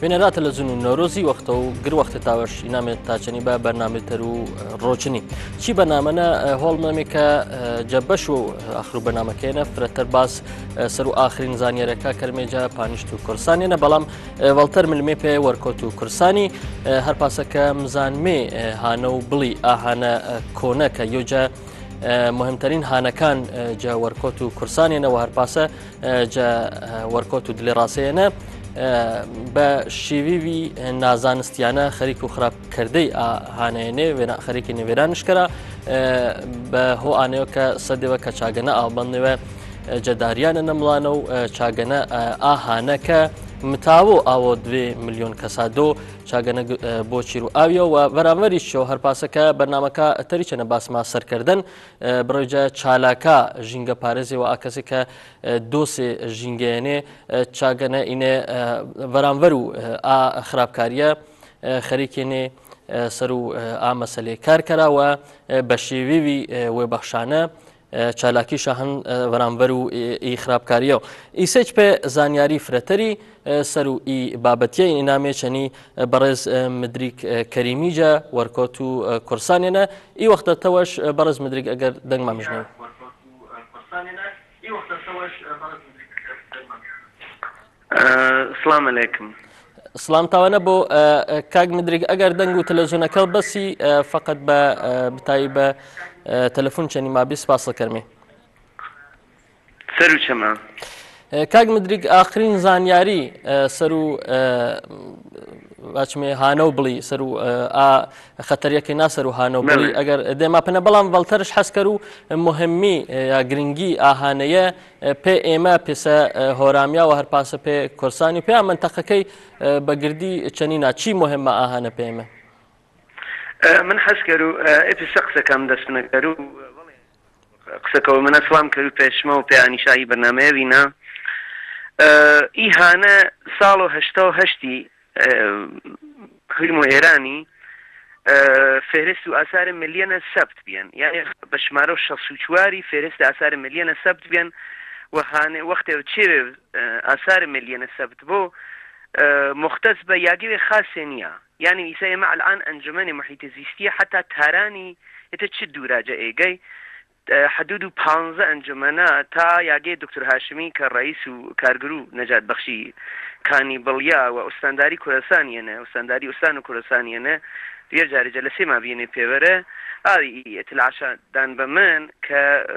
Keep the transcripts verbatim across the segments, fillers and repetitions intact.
بینەرا تەلەڤیزیۆن و نۆرۆزی وەختە و گر وەختە تاوەش ئینامێت تاچەنی بە بەرنامەتەر و ڕۆچنی چی بەنامەنە هۆڵمەمێ کە جەبەش و ئاخر و بەنامەکەیەنە فرەتەر باس سەر و ئاخرین زانیارەکە کەرمێجا پانیشت و کورسانیەنە بەڵام وەڵتەر ملمێ پێ وەرکۆت و کورسانی هەرپاسەکە مزانمێ هانە و بڵی ئاهانە کۆنە کە یۆجە مهمترین هانەکان جا وەرکۆت و کورسانیەنەوە هەرپاسە جا وەرکۆت و دلێ ڕاستەیەنە بە شێویوی نازانستیانە خەریک و خراپکردەی هانەیەنێ خەریکی نێوێرانشکەرە بە هۆ ئانەیە کە سەدەوە کە چاگەنە ئاڵبندنەوە جەداریانە نەمڵانە و چاگەنە ئاهانەکە متاوە ئاوە دوێ ملیۆن کەسادۆ چاگەنە بۆ چیر و ئاویەوە بەرامبەریشەوە هەرپاسەکە بەرنمەکە تەریچەنە باسما سەرکردن بڕۆیجە چالاکە ژینگە پارێزیەوە ئاکەسی کە دۆسێ ژینگەیەنێ چاگەنە ئینێ بەرامبەر و خراپکاریە خەریکێنێ سەر و ئامەسەلێ کارکەراوە بە شێوێوی وێبەخشانە چالاکیشە هەن بەرامبەر و ئی خراپکاریەوە ئیسێک پێ زانیاری فرەتەری سەر و ئی بابەتیە ئینامێ چەنی بەڕێز مدریک کەریمیجە وەرکۆت و کورسانێنە ئی وەختەتەوەش بەڕێز مدریک ئەگەر دەنگما مژنەوە سلام علیکم سلام تاوانە بۆ کاک مدریک ئەگەر دەنگ و تەلەڤیزیۆنەکە بەسی فقط بە بتایی بە تەلەفۆن چەنی مابی سپاس کەرمێ سەر و چەمە کاک مدریک ئاخرین زانیاری سەر و باچمێ هانە و بڵی سەر و خەتەریەکەی ناسەر و هانە و بڵی ئەگەر دێماپەنە بەڵام بەڵتەرش حەسکەر و مهمی یا گرنگی ئاهانەیە پێ ئێمە پێسە هۆرامیاوە هەرپاسە پێ کورسانی پێ منتەقەکەی بەگردی چەنینا چی مهمە ئاهانە پێمە من حەسکەر و ئێپیسە قسەکەم دەستنەکەر و قسەکەەوە منە سڵام کرد و پێشمە و پێیانیشایی بەرنامەیە وینە ئی هانە ساڵ و هەشتا و هەشتی خلم و ئێرانی فێرست و ئاسارە ملیۆنە سەبت بێن یعنی بە شمارە و شەست و چواری فێرست ئاسارە ملیۆنە سەبت بێن و هانێ وەختێ چێ ئاسارە ملیۆنە سەبت بۆ مختص بە یاگەوێ خاصێ نییە يعني إيسا يما الآن أنجمن محيط زيستية حتى تاراني يتشد دوراجة إيجاي حدود بانزة أنجمنا تا ياجي دكتور هاشمي كرئيس وكارجرو نجات بخشي كاني بليا وأستانداري كورساني أنا أستانداري أستانو كورساني أنا يرجع رجال سما بيني بيورة هذه العشاء دان بمن ك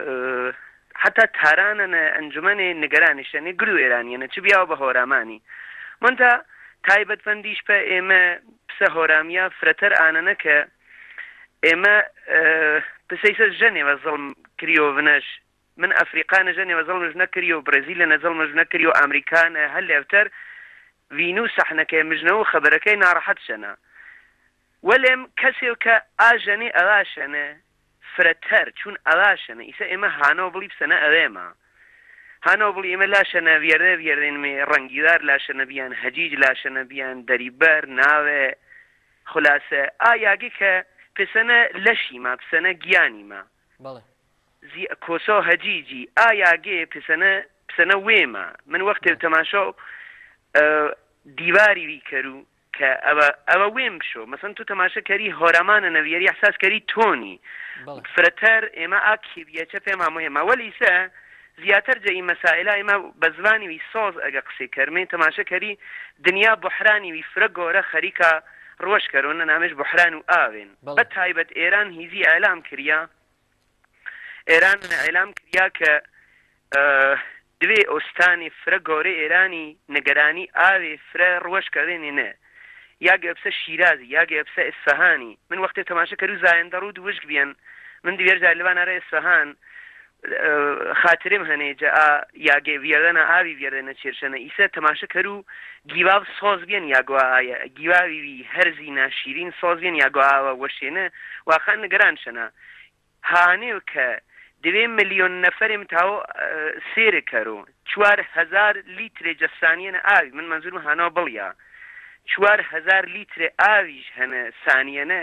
حتى تاران أنا أنجمن نجرانش يعني جرو إيراني أنا تبيعه بهوراماني منتا تایبەت بەندیش بە ئێمە پسە هۆرامیا فرەتەر ئانەنە کە ئێمە پسەیسە ژەنێوە زەڵم کریۆڤنەش من ئەفریقانە ژەنێوە زەڵمژ نەکردی و برەزیل لە نەزەڵمژ نەکردی و ئەمریکانە هەر لێوتەر ڤین و سەحنەکەی مژنەوە و خەبەرەکەی ناڕەحەت شەنە وەلێم کەسێ کە ئاژەنێ ئەلاشەنە فرەتەر چون ئەلاشەنە ئیسە ئێمە هانەوە بڵی بسەنە ئەوێمە هانو بڵی ئێمە لاشەنە وێرە وێرێنمێ ڕەنگیدار لاشەنە بیان هەجیج لاشەنە بیان دەریبەر ناوێ خولاسە ئایاگی کە پسەنە لەشیمە پسەنە گیانیمە کۆسۆ هەجیجی ئایاگێ پسەنە پسەنە وێمە من وەختێ تەماشۆ دیواری ویکەرو کە ئەوە ئەوە وێم بشۆ مەسەن تو تەماشەکەری هۆرەمانە نەویێری ئەحساسکەری تۆنی فرەتەر ئێمە ئاکی بیەچە پێما مهمە وەلیسە زیاتر جایی مسائل ایما بزوانی وی ساز اگه قصه کرمه تماشا کری دنیا بحرانی وی فرگوره خریکا روش کرونه نامش بحران و آوین بد تایبت ایران هیزی اعلام کریا ایران اعلام کریا که دوی استانی فرگوره ایرانی نگرانی آوی فر روش کردنی نه یا گبس شیرازی یا گبس اصفهانی من وقتی تماشا کرو زاینده رو دوشک بیان من دیگر جالبان اره اصفهان خاطرم هەنێ جا یاگێ وێرەنە ئاوی وێرەنە چێرشەنە ئیسە تەماشە کەر و گیواو سۆز بێن یاگوایە گیواوی هەرزی ناشیرین سۆز بێن یاگوواوە وەشێنە واخان نگەران شەنە هانێ کە دوێ ملیۆن نەفەرێم تاوە سێرە کەرۆ چوار هەزار لیترێ جەسانیەنە ئاوی من منزورم هانەوە بڵیا چوار هەزار لیترێ ئاویش هەنە سانیەنە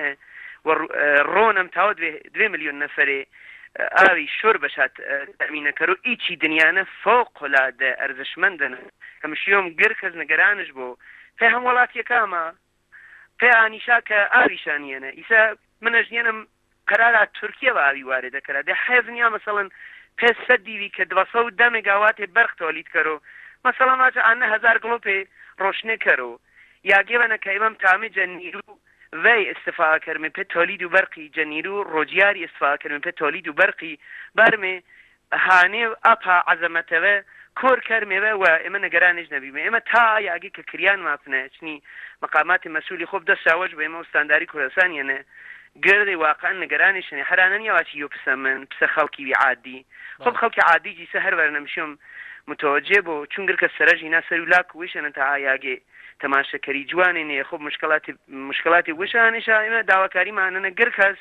ڕۆنم تاوە دوێ ملیۆن نەفەرێ ئاوی شۆر بەشات تەمینەکەر و ئیچی دنیاە فۆقڵادە ئەرزشمەندن هەمشیۆم گر کەس نگەرانش بۆ پێ هەم وڵاتیەکەمە پێ ئانیشا کە ئاویشانیێنە ئیسا منەژێنم قەرارە تورکیە بە ئاوی وارێ دەکەرا دە حێزنیا مەسەڵەن پێ سەدیوی کە دوسە و دە مێگاواتێ بەرق تۆلید کەرۆ مەسەڵەن ماچە ئانە هەزار گڵۆپێ ڕۆشنێ کەرۆ یاگێوەنە کە ئێمەم تامێ جەنیر و وی استفاده کرمه په تولید و برقی جنیرو روجیاری استفاده کرمه په تولید و برقی برمه هانه اپا عظمته و کور کرمه و اما نگرانش نبیمه اما تا یاگی که کریان ماپنه چنی مقامات مسئولی خوب دست آوج به اما استانداری کردستان یعنی گرد واقعا نگرانش نه هرانن یا چی یو پس من پس خلقی عادی خب خلقی عادی جی سهر ورنمشم متوجه بو چون گرک سرجی ناسر ولاک ویشن تا یاگی تەماشەکەری جوانێنێ خۆ مشکلاتی مشکلاتی وشانیشە داواکاریمانە گرکەس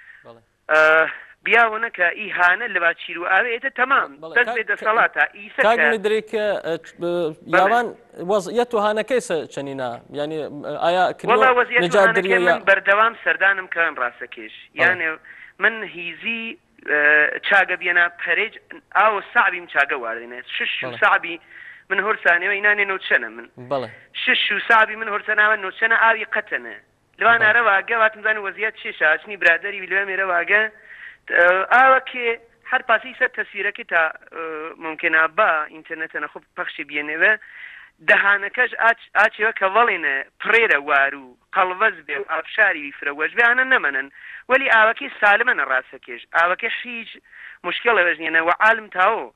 بیاوەنە کە ئیهانە لە باچیر و ئاوێتە تەمام دەست بێ دەسەڵاتە ئیسەکە یاوان وەزعیەت و هانەکەی چەنینە ینی ئایا وەزیەت من بەردەوام سەردانم کەن ڕاستەکێش یانێ من هیزی چاگە بێنە پەرێج ئاو سعبیم چاگە واردێنێت شش و سعبی من هرسانه و اینانی نوچنه من بله شش و سابی من هرسانه و نوچنه آوی قطنه لوان آره واقع وقت مزانی وضعیت چیش آچنی برادری ویلوه میره واقع آوه که هر پاسی سر تصویره که تا ممکنه با اینترنت نخوب پخش بینه و دهانکش آچه و که ولینه پریر وارو قلوز بی و آبشاری بیفروج بی آنه نمنن ولی آوه که سالمن راسکش آوه که هیچ مشکل وزنینه و عالم تاو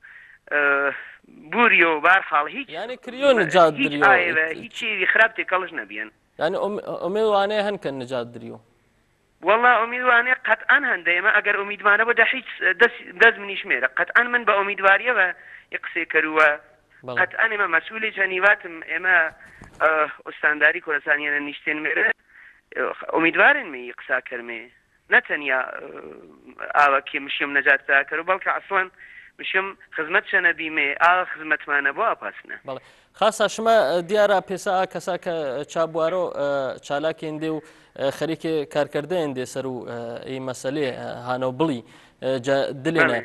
بوریو بارحال هیچ يعني كريون نجات دريو هيك شيء خرابتي كلش نبيان يعني أميدوانه هن كان نجات دريو والله أميدوانه قطعا هن دائما أجر أميدوانه بده هيك دز دز من يشميره قطعا من بأميدواريه و يقصي كروا قطعا ما مسؤول جنيوات إما استانداری کردستانیان نشتن میره أميدوارن می يقصا كرمي نتنيا آوا كي مشيم نجات تاكرو بلك أصلا مشم خدمت شنه بیمه آ خدمت ما نبوا پاسنه بله خاصه شما دیاره پیسا کسا که چابوارو چالاک اندی و خریک کارکرده اندی سرو این مسئله هانو بلی جا دلینه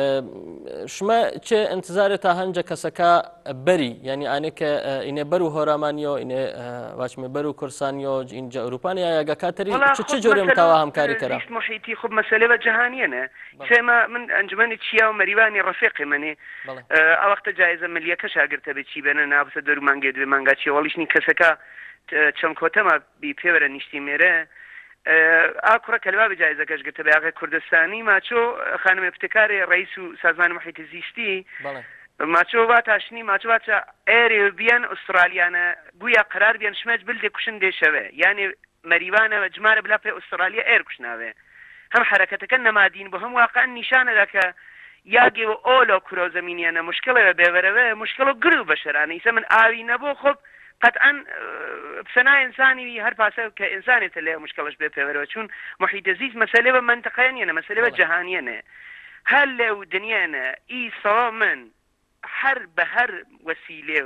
شما چه انتظار تا هنجا کسا که بری یعنی آنه که اینه برو هورامانیو اینه واچمه برو کرسانیو اینجا اروپانی یا گاکاتری چه چه جوری متوا همکاری کرا زیست محیطی خوب مسئله و جهانیه نه سما من انجمن چیا و مریوانی رفیق منی وقت جایزه ملیه که شاگرد به چی بنه نابس درو منگه دو منگا چی ولیش نی کسا که چم کوتما بی پیور نشتی میره آخر کلمه بجایزه کش گرت به آخر کردستانی ماچو خانم ابتکار رئیس و سازمان محیط زیستی ماچو وات اشنی ماچو وات ایری بیان استرالیانه گویا قرار بیان شماج بلده کشن دیشوه یعنی مریوانه و جمار بلا په استرالیا ایر کشناوه هم حرکت کن نمادین به هم واقعا نشانه دکه یاگی و اولو کرو زمینیانه مشکل ببره مشکل گرو بشرانه ایسا من آوی نبو خب قطعا بسنا انساني هر پاسه که انسانی تله مشکلش به پیوره چون محیط زیست مسئله و منطقه نه مسئله و جهانیه نه هل لو دنیا نه ای صامن هر به هر وسیله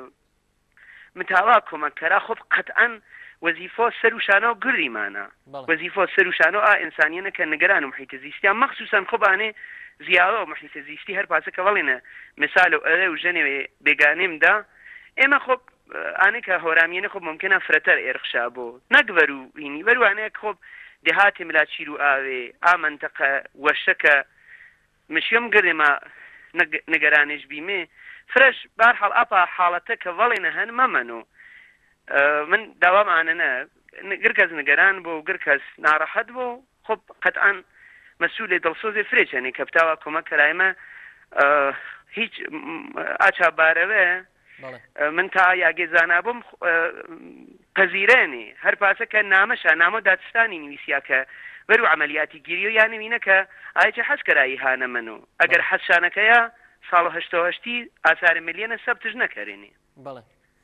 متواکم کرا خب قطعا وظیفه سروشانو گری معنا وظیفه سروشانو آ انسانیه نه که نگران محیط زیستی مخصوصا خب انه زیاده محیط زیستی هر پاسه که ولینه مثال او و جنوی بگانیم دا اما خب آنه که هورامینه خب ممکنه فراتر ارخشا بو نگورو اینی ورو آنه خب دهات ملاچی رو آوه آ منطقه وشکه مشیم گرده ما نگرانش بیمه فرش برحال اپا حالته که ولینه هن ممنو من دوام آنه نه گرکز نگران بو گرکز ناراحت بو خب قطعا مسئول دلسوز فرش یعنی کبتاوا کمک کرایمه هیچ اچا باروه من تا یاگی زانابم پذیرانی هر پاسه که نامش نامو دادستانی نویسیا که برو عملیاتی گیریو یعنی مینه که آیا چه حس کرایی هانه منو اگر حس شانه که یا سال هشت و هشتی آثار ملیون ثبتش نکرینی بله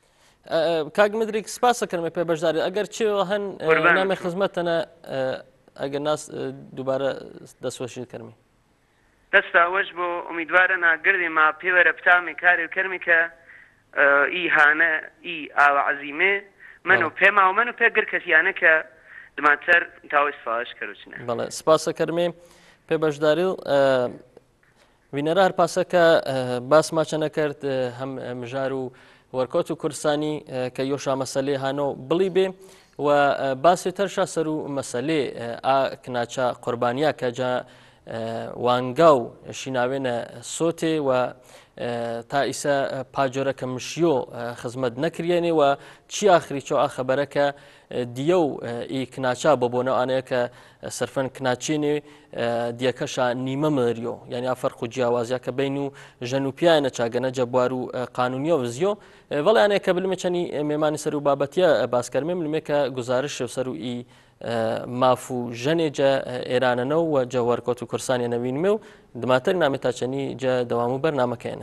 کاگ مدریک سپاس کرمه پی بجداری اگر چه هن نام خدمتنا اگر ناس دوباره دستوشی کرمی دستاوش بو امیدوارنا گردی ما پیور بتامی کاری کرمی که ئی هانه ئی آو عظیمه منو پیما و منو پیگر کسیانه که دماتر تاو استفادهش کروچنه بله سپاس کرمی پی بجداریل وینره هر پاسه که باس ما چنه کرد هم مجارو وەرکۆت و کورسانی کە یۆشا مەسەلێ هانۆ بڵی بێ و باسی تەرشا سەر و مەسەلێ ئا کناچە قوربانیا کە جا وانگا و شیناوێنە سۆتێ و تا ئیسە پاجۆرەکە مشیۆ خزمەت نەکرێنێ و چی ئاخری چۆ ئاخەبەرەکە دیە و ئی کناچا بۆ بۆنەوانەیە کە سەرفەن کناچێنێ دیەکەشا نیمە مریۆ یعنی ئافەرق و جیاوازیاکە بین و ژەن و پیانە چاگەنە جەبوار و قانونیە و زیۆ وەڵیانەیە کە بلمەچەنی مێمانی سەر و بابەتیە باسکەرمێ ملمێکە گزارش سەر و ئی ماف و ژەنێجە ئێرانەنە و جە وەرکۆت و کورسانی نەوینمێ و دماتەر نامێتاچەنی جە دەوام و بەرنامەکەێنە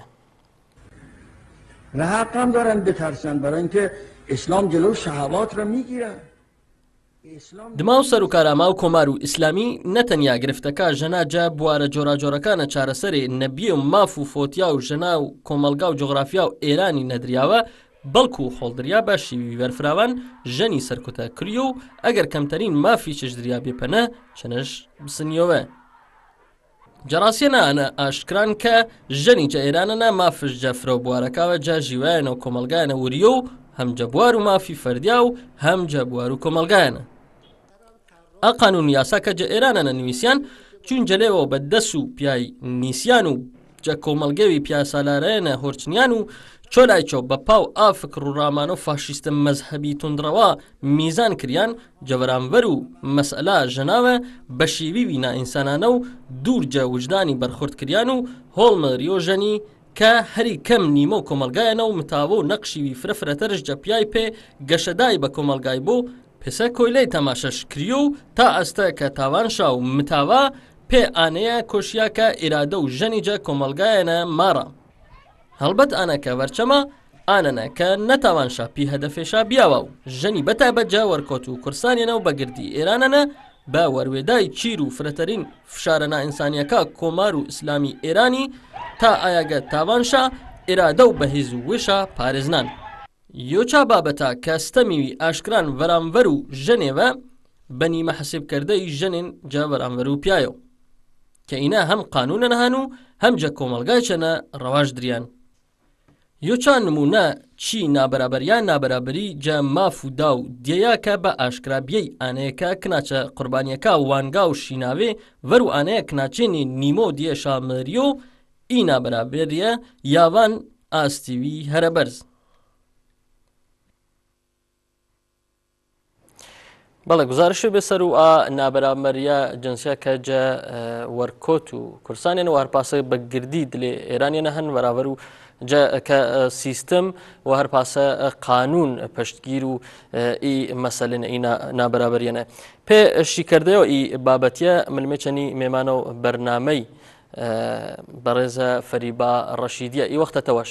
و حق هم دارن بترسن برای اینکه اسلام جلو شهوات را میگیره. دما و سەرۆکارامە و کۆمار و ئیسلامی نەتەنیا گرفتەکە ژەناجە بوارە جۆراجۆرەکانە چارەسەرێ نەبیە و ماف و فۆتیا و ژەنا و کۆمەلگا و جۆغرافیا و ئێرانی نەدریاوە بەڵکو و خۆڵدریا بە شیوی بەرفراوان ژەنی سەرکوتە کریۆ و ئەگەر کەمتەرین مافی چشدریا بێپەنە چەنەش بسنیۆوە. جەڕاستیە ئەنە ئاشکران کە ژەنی جە ئێرانەنە مافش جە فرە بوارەکەوە جا ژیوایەنە و کۆمەلگایەنە وریۆ و هەم جەبوار و مافی فەردیا و هەم جەبوار و کۆمەلگایەنە. ئا قانون یاسا کە جە ئێرانەنە نوویسیان چون جەلێەوە بە دەس و پیای نیسیان و جە کۆمەلگەوی پیاسالارەیەنە هۆرچنیان و چۆلایچۆ بە پاو ئافکر و ڕامانە و فاشیستە مەزهەبی تونندڕەوە میزان کریان جەوەرانڤەر و مەسئلە ژەناوە بە شێوی وینا ئینسانانە و دوورجە وجدانی بەرخورد کریان و هۆڵمەریۆ ژەنی کە هەری کەم نیمە و کۆمەلگایەنە و متاوە و نەقشیوی فرەفرەتەرش جە پیای پێ گەشەدای بە کۆمەلگای بۆ پێسە کۆیلەی تەماشەش کریۆ و تا ئەستە کە تاوانشا و متاوە پێ ئانەیە کۆشیاکە ئێرادە و ژەنی جە کۆمەلگایەنە ماڕە. هەڵبەت ئانەکە وەرچەمە ئانەنە کە نەتاوان شاپی هەدەفێشا بیاوە و ژەنی بەتایبەت جا وەرکۆت و کورسانیەنە و بەگردی ئێرانەنە بە وەروێدای چیر و فرەتەرین فشارە نائینسانیەکە کۆمار و ئیسلامی ئێرانی تا ئایاگە تاوانشا ئێرادە و بەهێز و وێشە پارێزنان. یۆچا بابەتە کە ستەمیوی ئاشکران وەرانڤەر و ژەنێوە بەنیمە حەسێبکردەی ژەنێن جا وەرانڤەر و پیایە کە ئینە هەم قانونە نەهان و هەم جە کۆمەلگای چەنە ڕەواژ دریان. یۆچا نمونە چی نابەرابەریان نابەرابەری جە ماف و دا و دیەیە کە بە ئاشکرابیەی ئانەیەکە کناچە قوربانیەکە وانگا و شیناوێ vەر و ئانەیە کناچێنی نیمۆ دیە شامەریۆ ئی نابەرابەریە یاوان ئاستیوی هەرە بەرز. بەڵێ گزارشی بێسەر و ئا نابەرابەریە جنسیە کە جە وەرکۆت و کورسانیان و هەرپاسە بەگردی دلێ ئێرانیانە هەن بەرابەر و کە سیستم و هەرپاسە قانون پشتگیر و ئی مەسەلێن ئی نابەرابەریەنە پێ شیکردەوە ئی بابەتیە ملمێچەنی مێمانە و بەرنامەی بەڕێزە فەریبا ڕەشیدیە ئی وەختەتەوەش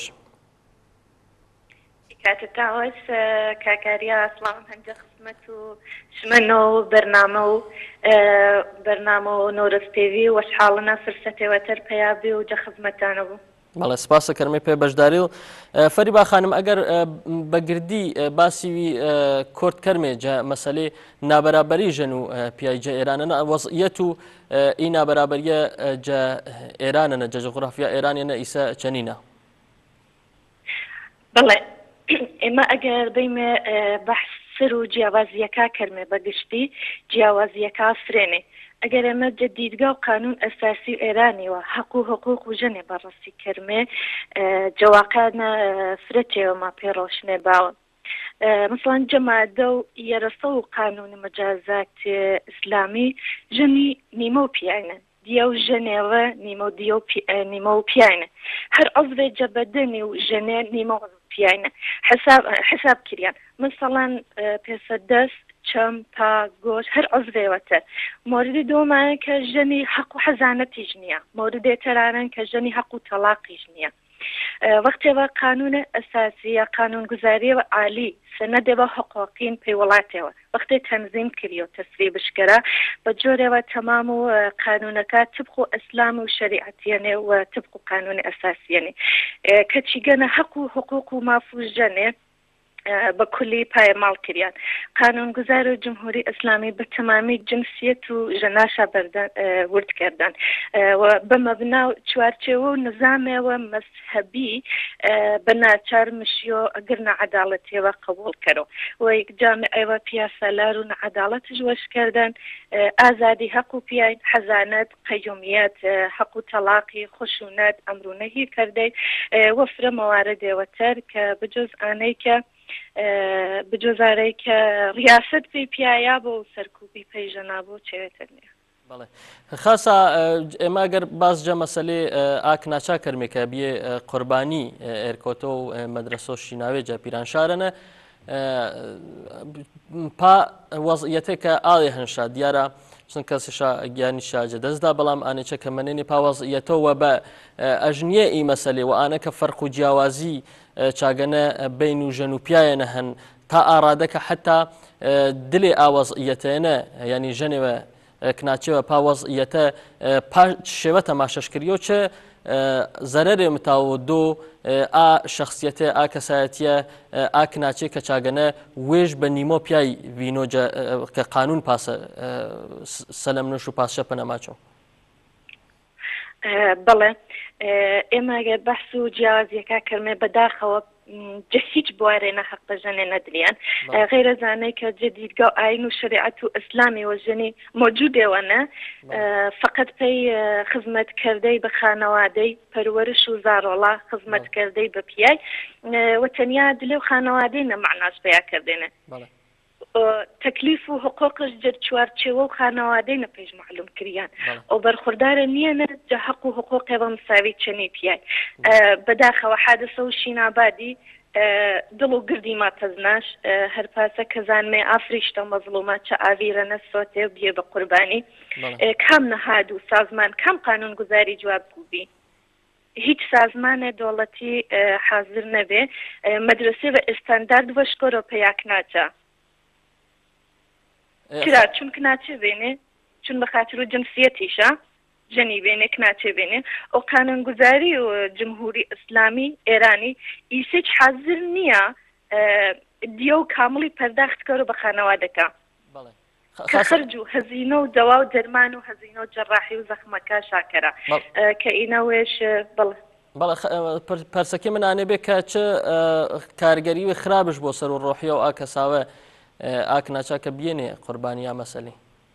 کاتتاوەس کاکاریا سڵام هەندە خزمەت و شمەنە و بەرنامە و بەرنامە و نۆرەستێوی وەشحاڵنە فرسەتێوەتەر پەیابێ و جە خزمەتانە بوو. بەڵێ سپاسە کەرمەی پێ بەشداری و فەریبا خانم ئەگەر بەگردی باسیوی کورد کەرمێ جە مەسەلێ نابەرابەری ژەن و پیایجە ئێرانەنە وەزعیەت و ئی نابەرابەریە جە ئێرانەنە جە جغرافیا ئێرانیەنە ئیسە چەنینە؟ بەڵێ ئێمە ئەگەر بەیمە بەحث سەر و جیاوازیەکە کەرمێ بەگشتی جیاوازیەکە فرێنێ ئەگەر ئەمە جدیدگا و قانون ئەساسی ئێرانیوە حەق و حقوق و ژەنێ بەڕاستی کەرمێ جەواقانە فرەتێوەما پێڕۆشنێ باوە مثلا جەمادە و یەرەسە و قانون مەجازات ئیسلامی ژەنی نیمە و پیانە دیە و ژەنێوە نیمە دیە و نیمە و پیانە هەر عەزوێ جەبەدەنی و ژەنێ نیمە پیانە حساب حساب کریان مثلا پێسە دەست چەم تا گۆش هەر عەزوێوەتە موردی دۆمانە کە ژەنی حەق و حەزانەتیش نییە موردێ تەرانن کە ژەنی حەق و تەلاقیش نییە وەختێوە قانونە ئەساسیە قانونگوزاریەوە عالی سەنەدێوە حقوقین پێی وڵاتێوە وەختێ تەنزیم کریۆ تەسری بشکەرە بە جۆرێوە تەمام و قانونەکە تبق و ئەسلام و شەریعەتیەنێ و تبق و قانونی ئەساسیەنێ کەچیگەنە حەق و حقوق و مافوژەنێ بكلي باي مالكريان قانون گزار جمهوری اسلامی به تمامی جنسیت و جناش بردن ورد کردن و بمبنا چوارچه و نظام و مذهبی بناچار مشیو اگرنا عدالتی و قبول کرو و یک جامعه و پیاسالار و عدالت جوش کردن آزادی حق و پیای حزانت قیومیت حق و طلاقی خشونت امرونهی کرده وفر موارد و ترک بجز آنه که بجۆزارەی کە ڕیاست پێی پیایا بۆ سەرکوبی پەیژەنا بۆ چێتر نیە. بەڵێ خاصە ئێمە ئەگەر باس جە مەسەلێ ئاک ناچا کەرمێکە بێ قوربانی ئێرکۆتۆ و مەدرسۆشی ناوێجە پیرانشارەنە پا وەزعیەتێکە ئاڵێ هەنشا دیارە چون کەسیشا گیانیشا جەدەستدا بەڵام ئانێچە کە منێنی پاوەزعیەتەوە بە ئەژنیە ئی مەسەلێ و ئانە کە فەرق و جیاوازی چاگەنە بین و ژەن و پیایەنە هەن تا ئارادەکە حتا دلێ ئاوەزعیەتێنە ینی ژەنێوە کناچێوە پاوەزعیەتە شێوە تەماشەشکریۆ چە زەرەرێ متاوە دۆ ئا شخصیەتە ئا کەسایەتیە ئا کناچێ کە چاگەنە وێژ بە نیمۆ پیای ڤینۆجە کە قانون پاسە سەلەم نوش و پاسشە پەنەماچۆ. بەڵێ ئێمە گە بەحس و جیاوازیەکە کەرمێ بەداخەوە جە هیچ بوارێنە حەق بەژەنێ نەدریان غیرە زانەی کە جدیدگا و ئاین و شریعەت و ئیسلامی وەژنی موجودێوەنە فقط پێی خزمەتکردەی بە خانەوادەی پەروەرش و زارۆڵا خزمەتکردەی بە پیای و تەنیا دلێ و خانەوادەی نەمعناش پێیاکردێنە تەکلیف و حقوقش جر چوارچێوە و خانەوادەی نەپێش معلوم کریان ئەو بەرخوردارە نییەنە جە حەق و حقوقێوە مساوی چەنی پیای بەداخەوە حادثە و شینابادی دڵ و گردی ماتەزناش هەرپاسە کەزانمێ ئافریشتە مەزڵومە چە ئاویرە نەسۆتێ بێ بە قوربانی کام نەهاد و سازمان کام قانون گوزاری جواب بووبی هیچ سازمانێ دەوڵەتی حاضر نەبێ مەدرسێ بە ئستاندارد وەشکۆرە پێیاک ناچە چرا چونکە ناچێ بێنێ چون بە خاطر و جنسیەتیشە جنی بێنێک ناچێ بێنێ ئەو قانونگوزاری و جمهوری ئیسلامی ئێرانی ئیسێک حاضر نییە دیە و کامڵی پەرداخت کەرە بە خانەوادەکە کە خەرج و هەزینە و دەوا و دەرمان و هەزینە و جەڕاحی و زەخمەکە شاکەرە کە ئینەوێش بڵێ بەڵێ پەرسەکەی منانێ بێ کە چ کارگەری و خراپش بۆ سەر و ڕۆحیە و ئاکەساوە ئاک ناچاکە بێنێ قوربانیا مەسەلی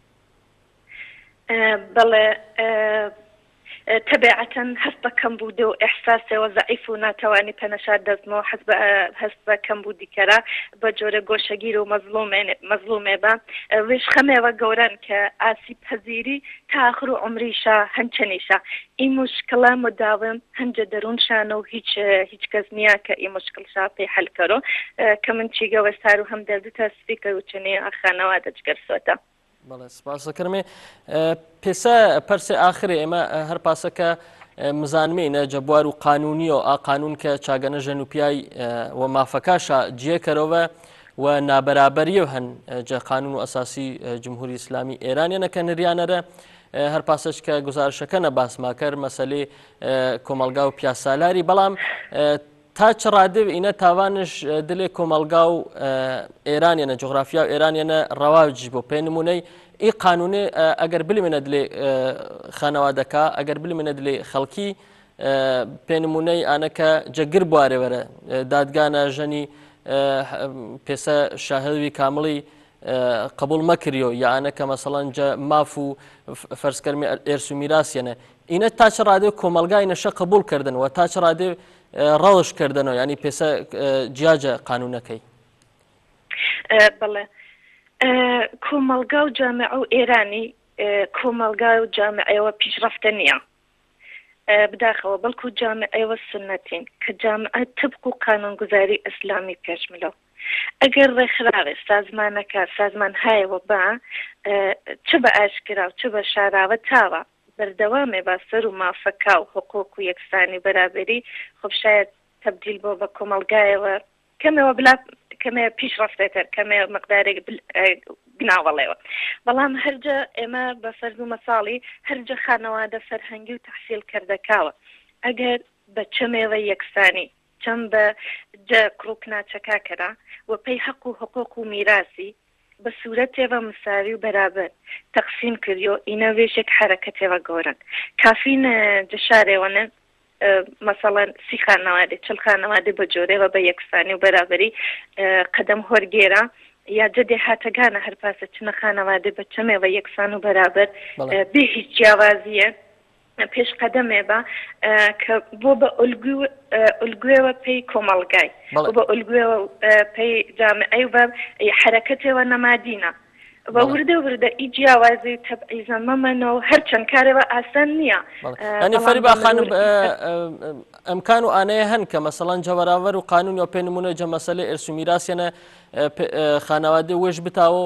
بەڵێ تەبیعەتەن هەست بە کەمبوودە و ئێحساسەوە زەعیف و ناتەوانی پەنەشار دەستمەوە هەست بە کەمبوودی کەرا بە جۆرە گۆشەگیر و مەزلومێ بە وێش خەمێوە گەوران کە ئاسیب پەزیری تا ئاخر و عمریشە هەنچەنیشە ئی مشکڵە مداوم هەنجە دەروونشانە و هیچ هیچ کەس نییە کە ئی مشکڵشا پێی حەلکەرۆ کە من چیگە وەستار و هەم دەردتە سپیکە و چنێ ئاخانەوە دەجگەرسۆتە بەڵێ سپاسەکەرمێ پێسە پەرسێ ئاخرێ ئێمە هەر پاسەکە مزانمێنە جەبوار و قانونی و ئا قانون کە چاگەنە ژەن و پیای و مافەکاشە جێکەرەوە و نابەرابەریە هەن جە قانون و ئەساسی جمهوری ئیسلامی ئێرانیانە کە نریانەرە هەر پاسەش کە گزارشەکە نەباسماکەر مەسەلێ کۆمەلگا و پیاسالاری بەڵام تا چ ڕادێ ئینە تاوانش دلێ کۆمەلگا و ئێرانیانە جغرافیا و ئێرانیانە ڕەواج بۆ پێ نمونەی ئی قانونێ ئەگەر بلمێنە دلێ خانەوادەکە ئەگەر بلمێنە دلێ خەڵکی پێ نمونەی ئانەکە جەگر بوارێوەرە دادگانە ژەنی پێسە شاهدوی کامڵی قبول مەکریۆ یانە کە مەسەڵەن ماف و فەرزکەرمی ئێرس و میراسیەنە ئینە تا چ ڕادێ کۆمەلگای نەشە قبول کردنەوە تا چ ڕادێ ڕەوش کردنەوە ینی پێسە جیاجە قانونەکەی بڵێ کۆمەلگا و جامعە و ئێرانی کۆمەلگا و جامعەوە پیشرەفتە نییە بداخەوە بەڵکو جامعەوە سنەتین کە جامعە تبق و قانونگوزاری ئیسلامی پێشملەوە ئەگەر ڕێکخراوێ سازمانەکە سازمان هایەوە بە چ بە ئاشکرا و چ بە شاراوە تاوە بەردەوامێ با سەر و مافەکە و حقوق و یەکسانی بەرابەری خۆ شاید تەبدیل بۆ بە کۆمەلگایەوە کەمەوە بلا کەمێ پیشڕەفتێتر کەمێ مقدارێک بناوەڵێەوە بەڵام هەرجە ئێمە بە فەرز و مەساڵی هەرجە خانەوادە فەرهەنگی و تەحسیل کردەکاوە ئەگەر بە چەمێوە یەکسانی چەند بە جە کڕوکناچەکە کرا و پێی حەق و حقوق و میراسی بە سوورەتێوە مساوی و بەرابەر تەقسیم کردیۆ ئینە وێژێک حرەکەتێوە گەورن کافین جشارێوەنن مثلا سی خانەوادە چل خانەوادە بە جۆرێەوە بە یەکسانی و بەرابەری قەدەم هۆرگێرە یا جدێ هاتەگانە هەرپاسە چنە خانەوادە بە چەمێوە یەکسان و بەرابەر بێ هیچ جیاوازیە پێش قەدەمێ بە کە بۆ بە ئولگوێوە پێی کۆمەڵگای بە ئولگوێوە پێی جامعەی بە حرەکەتێوە نەمادینە بە وردە وردە ئی جیاوازی تەبعیزە مەمەنەوە هەرچەند کارێوە ئاسان نییە ئەنی فەریبا خانم ئەمکان و ئانەیە هەن کە مەسەڵەن جەوەراوەر و قانون و پێ نمونە جە مەسەلەی ئێرس و میراسیانە خانەوادە وێژ بتاوە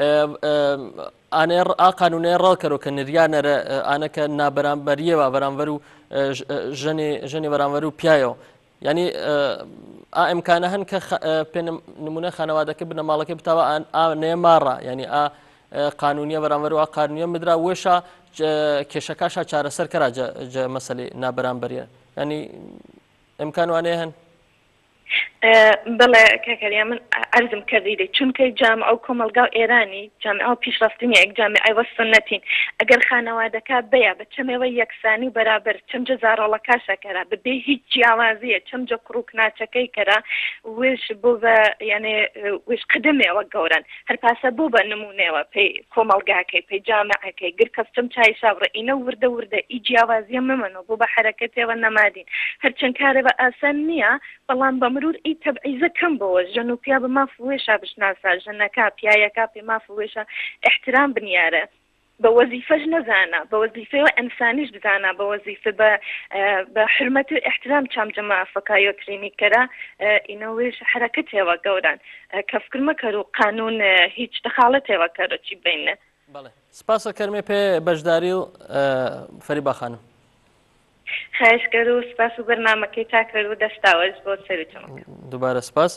ئانێ ئا قانونەیە ڕاڵکەرەوە کە نریانەرە ئانەکە نابەرامبەریەوە بەرامبەر و ژەنی بەرامبەر و پیایەوە یعنی ئا ئەمکانە هەن کە پێ نمونە خانەوادەکە بنە ماڵەکە بتاوە ئانەیە ماڕە ینی ئا قانونیە بەرامبەر و قانونیە مدرا وێشە کێشەکاشە چارەسەر کەرا جە مەسەلەی نابەرامبەریە ینی ئەمکان وانەیە هەن بەڵێ کاکەریا من عەرزم کردی چونکە جامعە و کۆمەلگا و ئێرانی جامعە و پیشرفتنی یەک جامعەی وەسنەتین ئەگەر خانەوادەکە بەیە بە چەمێوە یەکسانی و بەرابەر چەم جە زارۆڵەکاشە کەرا ببێ هیچ جیاوازیە چەم جە قڕوک ناچەکەی کەرا وێش بۆ بە یانێ وێش قدمێوە گەورن هەرپاسە بۆ بە نمونێوە پێی کۆمەلگاکەی پێی جامعەکەی گر کەستم چای شاڕە ئینە وردە وردە ئی جیاوازیە مەمەنەوە بۆ بە حرەکەتێوە نەمادین هەرچەند کارێوە ئاسان نییە بەڵام بە مرور ئی تەبعیزە کەم بەوە ژەن و پیا بە مافوێشە بشناسا ژەنەکە پیایەکە پێ مافوێشە احترام بنیارە بە وەزیفەش نەزانە بە وەزیفەوە ئەنسانیش بزانە بە وەزیفە بە حرمەت و احترام چامجەمە فەکایۆ کلینیکەرە ئینە وێش حرەکەتێوە گەوران کەفکردمە کەر و قانون هیچ دەخاڵەتێوە کەرەچی بینە بەڵێ سپاسە کەرمێ پێ بەشداری و فەریبا خانم خواهشکەر و سپاس و بەرنامەکەی تاکرد و دەستاوەز بۆ سەرچەوە دووبارە سپاس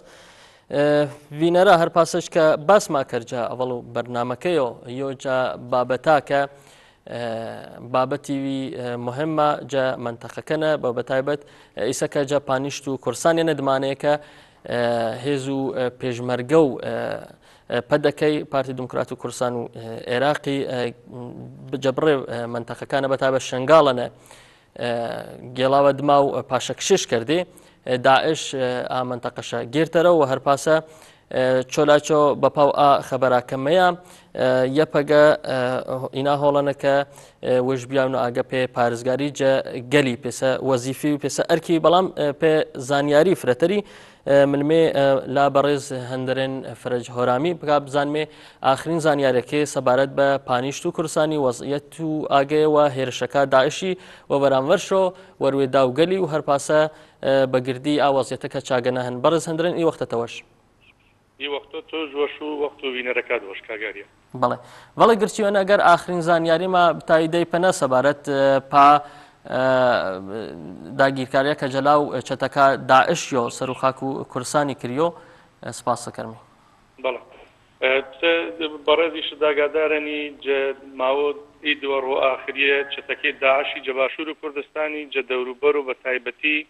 ڤینەرە هەر پاسەش کە باسما کەرجا ئەوەڵ و بەرنامەکەیەوە یۆجا بابەتاکە بابەتیوی مهمە جا منتەقەکەنە بە بەتایبەت ئیسەکە جا پانیشت و کورسانێ نەدمانەیەکە هێز و پێشمەرگە و پەدەکەی پارتی دموکرات و کورسان و عێراقی جەبڕێ منتەقەکانە بەتایبەت شنگاڵەنە گێڵاوە دما و پاشەکشش کردێ داعش ئا منتەقەشە گێرتەرە و هەرپاسە چۆلاچۆ بەپاو ئا خەبەراکەمەیە یەپەگە ئینا هۆڵەنەکە وەژبیاون و ئاگە پێ پارێزگاری جە گەلی پێسە وەزیفی و پێسە ئەرکی بەڵام پێ زانیاری فرەتەری منمێ لا بەڕێز هەندرێن فرەج هۆرامی بگا بزانمێ ئاخرین زانیارەکەی سەبارەت بە پانیشت و کورسانی وەزعیەت و ئاگەیەوە هێرشەکە داعشی و بەرامبەرشۆ وەروێ داوگەلی و هەرپاسە بەگردی ئاوازیەتەکە چاگەنە هەن بەڕێز هەندرێن ئی وەختەتەوەش ئی وەختۆ تۆ وەش و وەخت و وینەرەکات وەش کاگاریە بەڵێ بەڵێ گرچیوەنە ئەگەر ئاخرین زانیاریمە بتایدەی پەنە سەبارەت پا داگیرکاریە کە جەلاو چەتەکە داعشیۆ سەر و خاک و کورسانی کریۆ سپاس دەکەرمی بەڵێ بەڕێزیش داگادارەنی ماوە ئی دووە ڕۆ ئاخریە چەتەکەی داعشی جە باشوور و کوردستانی جە دەوروبەر و بە تایبەتی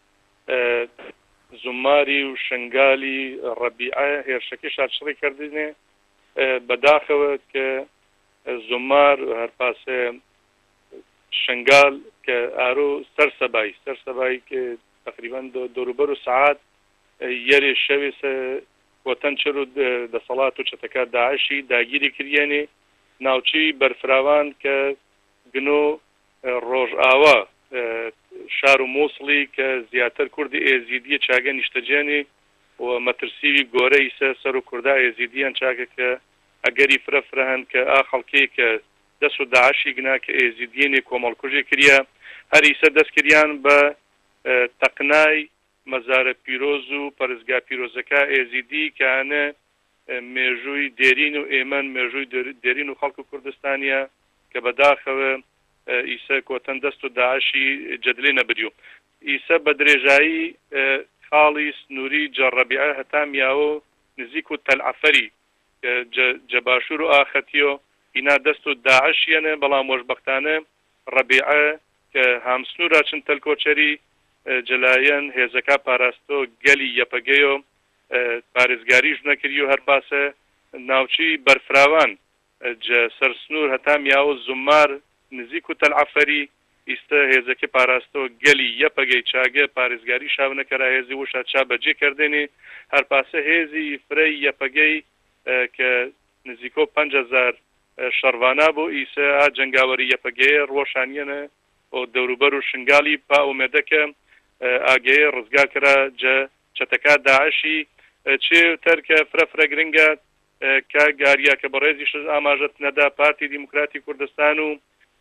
زماری و شنگالی ڕەبیعە هێرشەکەی شارشڕی کردنێ بەداخەوە کە زمار هەرپاسێ شنگال کە ئارۆ سەرسەبای سەرسەبای کە تقریبان دەوروبەر و سعات یەرێ شەوێ وەتەن چر و دەسەڵات و چەتەکە داعشی داگیری کردێنێ ناوچەی بەرفراوان کە گنۆ ڕۆژئاوا شار و مووسڵی کە زیاتر کوردی ئێزیدیە چاگە نیشتەجێنێ و مەترسیوی گۆرەی سە سەر و کووردا ئێزیدیان چاکە کە ئەگەری فرەفرە هەن کە ئا خەڵکەی کە دەست و داعشی گنا کە ئێزیدیێنێ کۆمەڵکوژێ کریە هەریسە دەستکردیان بە تەقنای مەزارە پیرۆز و پەرزگا پیرۆزەکە ئێزیدی کەانە مێژووی دێرین و ئێمن مێژووی دێرین و خەڵک و کوردستانیە کە بەداخەوە ئیسە کۆتەن دەست و داعشی جەدلێ نەبریو ئیسە بە درێژایی خاڵی سنووری جەڕەبیعە هەتا میاوە نزیک و تەلعەفەری جە باشوور و ئاخەتیۆ ئینا دەست و داعشیەنە بەڵام وەشبەختانە ڕەبیعە کە هامسنوورا چن تەلکۆچەری جلایەن هێزەکە پاراستۆ گەلی یەپەگەیۆ پارێزگاریش نەکردی و هەرپاسە ناوچی بەرفراوان سەرسنوور هەتا میاوە زومار نزیک و تەلعەفەری ئیستا هێزەکە پاراستۆ گەلی یەپەگەی چاگە پارێزگاری شاو نەکەرا هێزی وشا چا بەجێ کردێنێ هەرپاسە هێزی فرەی یەپەگەی کە نزیکۆ پەنج هەزار شەڕوانا بۆ ئیسا جەنگاوەری یەپەگەیە ڕۆشانیەنە و دەوروبەر و شنگالی پا ئومێدەکە ئاگەیە ڕزگا کرا چەتەکە داعشی چێ تەرکە فرە فرە گرنگە کە گاریە کە بەڕێزی شت ئاماژەت نەدا پارتی دیموکراتی کوردستان و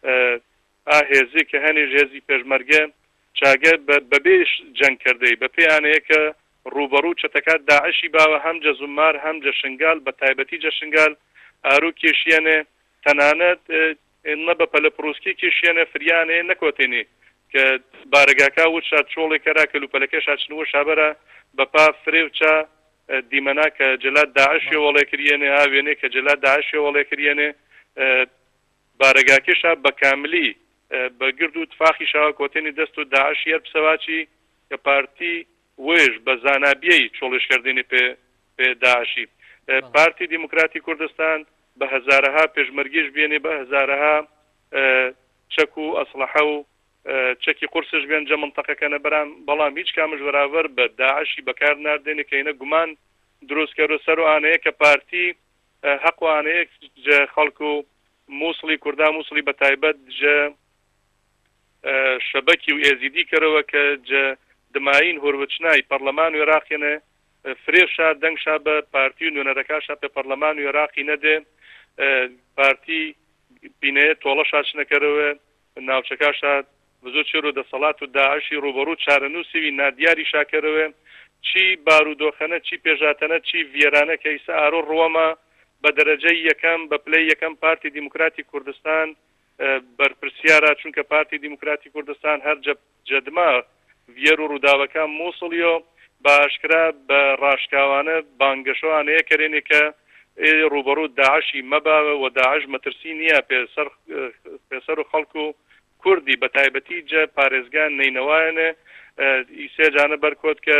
ئاهێزی کە هەنێ هێزی پێشمەرگە چاگە بەبێش جەنگ کردەی بە پێیانەیە کە ڕوبەڕوو چەتەکە داعشی باوە هەم جە زومار هەم جە شنگال بە تایبەتی جە شنگال ئاروو کێشیانێ تەنانەت نە بە پەلە پرۆسکی کێشیانە فریانێ نەکۆتێنێ کە بارگاکە وشات چۆڵێکەرا کەلوپەلەکە شاچنەوە شابەرە بەپا فرێ و چا دیمەنا کە جەلات داعشی وەڵێکریێنێ ئاوێنێ کە جەلات داعشی وەڵێکریێنێ بارگاکەشا بە کاملی بە گرد و تفاخی شاوە کۆتێنی دەست و داعشی هەر پسەواچی کە پارتی وێژ بە زانابیەی چۆڵشکردنی پێ داعشی پارتی دیموکراتی کوردستان بە هەزارەها پێشمەرگیش بێنێ بە هەزارەها چەک و ئەسلحە و چەکی قورسش بێن جە منتەقەکەنە بەرام بەڵام هیچ کامش بەراڤەر بە داعشی بەکار ناردێنێ کە ئینە گومان دروستکەرە سەر و ئانەیە کە پارتی حەق و ئانەیەک جە خەڵکو و مووسڵی کووردا مووسڵی بە تایبەت جە شەبەکی و ئێزیدی کەرەوە کە جە دماین هۆربچنای پەرلەمان و عێراقیەنە فرێشا دەنگشا بە پارتی و نوێنەرەکاشا پێ پەرلەمان و عێراقی نەدێ پارتی بینەیە تۆڵە شاچنەکەرەوە ناوچەکاشا زۆر چێر و دەسەڵات و داعشی ڕوبەڕوو چارەنووسیوی نادیاری شاکەرەوە چی بارودۆخەنە چی پێژاتەنە چی ڤێرانە کە ئیسا ئارۆ ڕوەمە بە دەرەجەی یەکەم بە پلەی یەکەم پارتی دیموکراتی کوردستان بەرپرسیارە چونکە پارتی دیموکراتی کوردستان هەر جەدما ڤێر و ڕووداوەکان مووسڵیۆ باشکرا بە ڕاشکاوانە بانگەشەوانەیە کەرێنێ کە ڕوبەڕوو داعشی مەباوە و داعش مەترسی نییە پێسەر و خەڵکو و کوردی بە تایبەتی جە پارێزگان نینەوایەنە ئیسێجانە بەرکۆت کە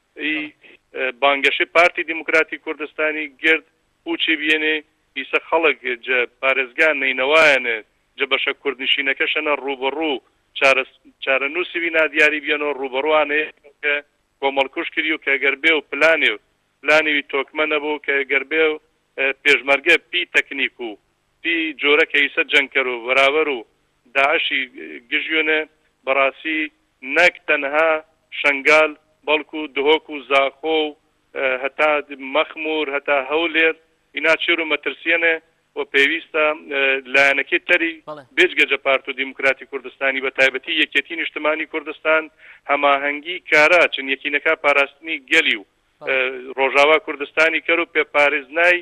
بانگەشی پارتی دیموکراتی کوردستانی گرد پوچی بێنێ ئیسە خەڵک جە پارێزگان نینەوایەنە جە بەشە کوردنشینەکەشەنە ڕوبەڕوو چارەنووسیوی نادیاری بێنەوە ڕوبەڕوانەیە کە کۆمەڵکوش کردی و کە گەربێ و پلانێ و پلانیوی تۆکمە نەبوو کە گەربێ و پێشمەرگە پی تەکنیک و پی جۆرە کە ئیسە جەنگکەر و بەراوەر و داعشی گژیۆنە بەڕاستی نەک تەنها شنگال بەڵکو دهۆک و زاخۆ و هەتا مەخمور هەتا هەولێر ئینا چێر و مەترسیەنە و پێویستە لایەنەکەی تەری بێجگەجە پارت و دیموکراتی کوردستانی بە تایبەتی یەکێتی نیشتمانی کوردستان هەماهەنگی کارا چەند یەکینەکە پاراستنی گەلی و ڕۆژاوا کوردستانی کەر و پێپارێزنای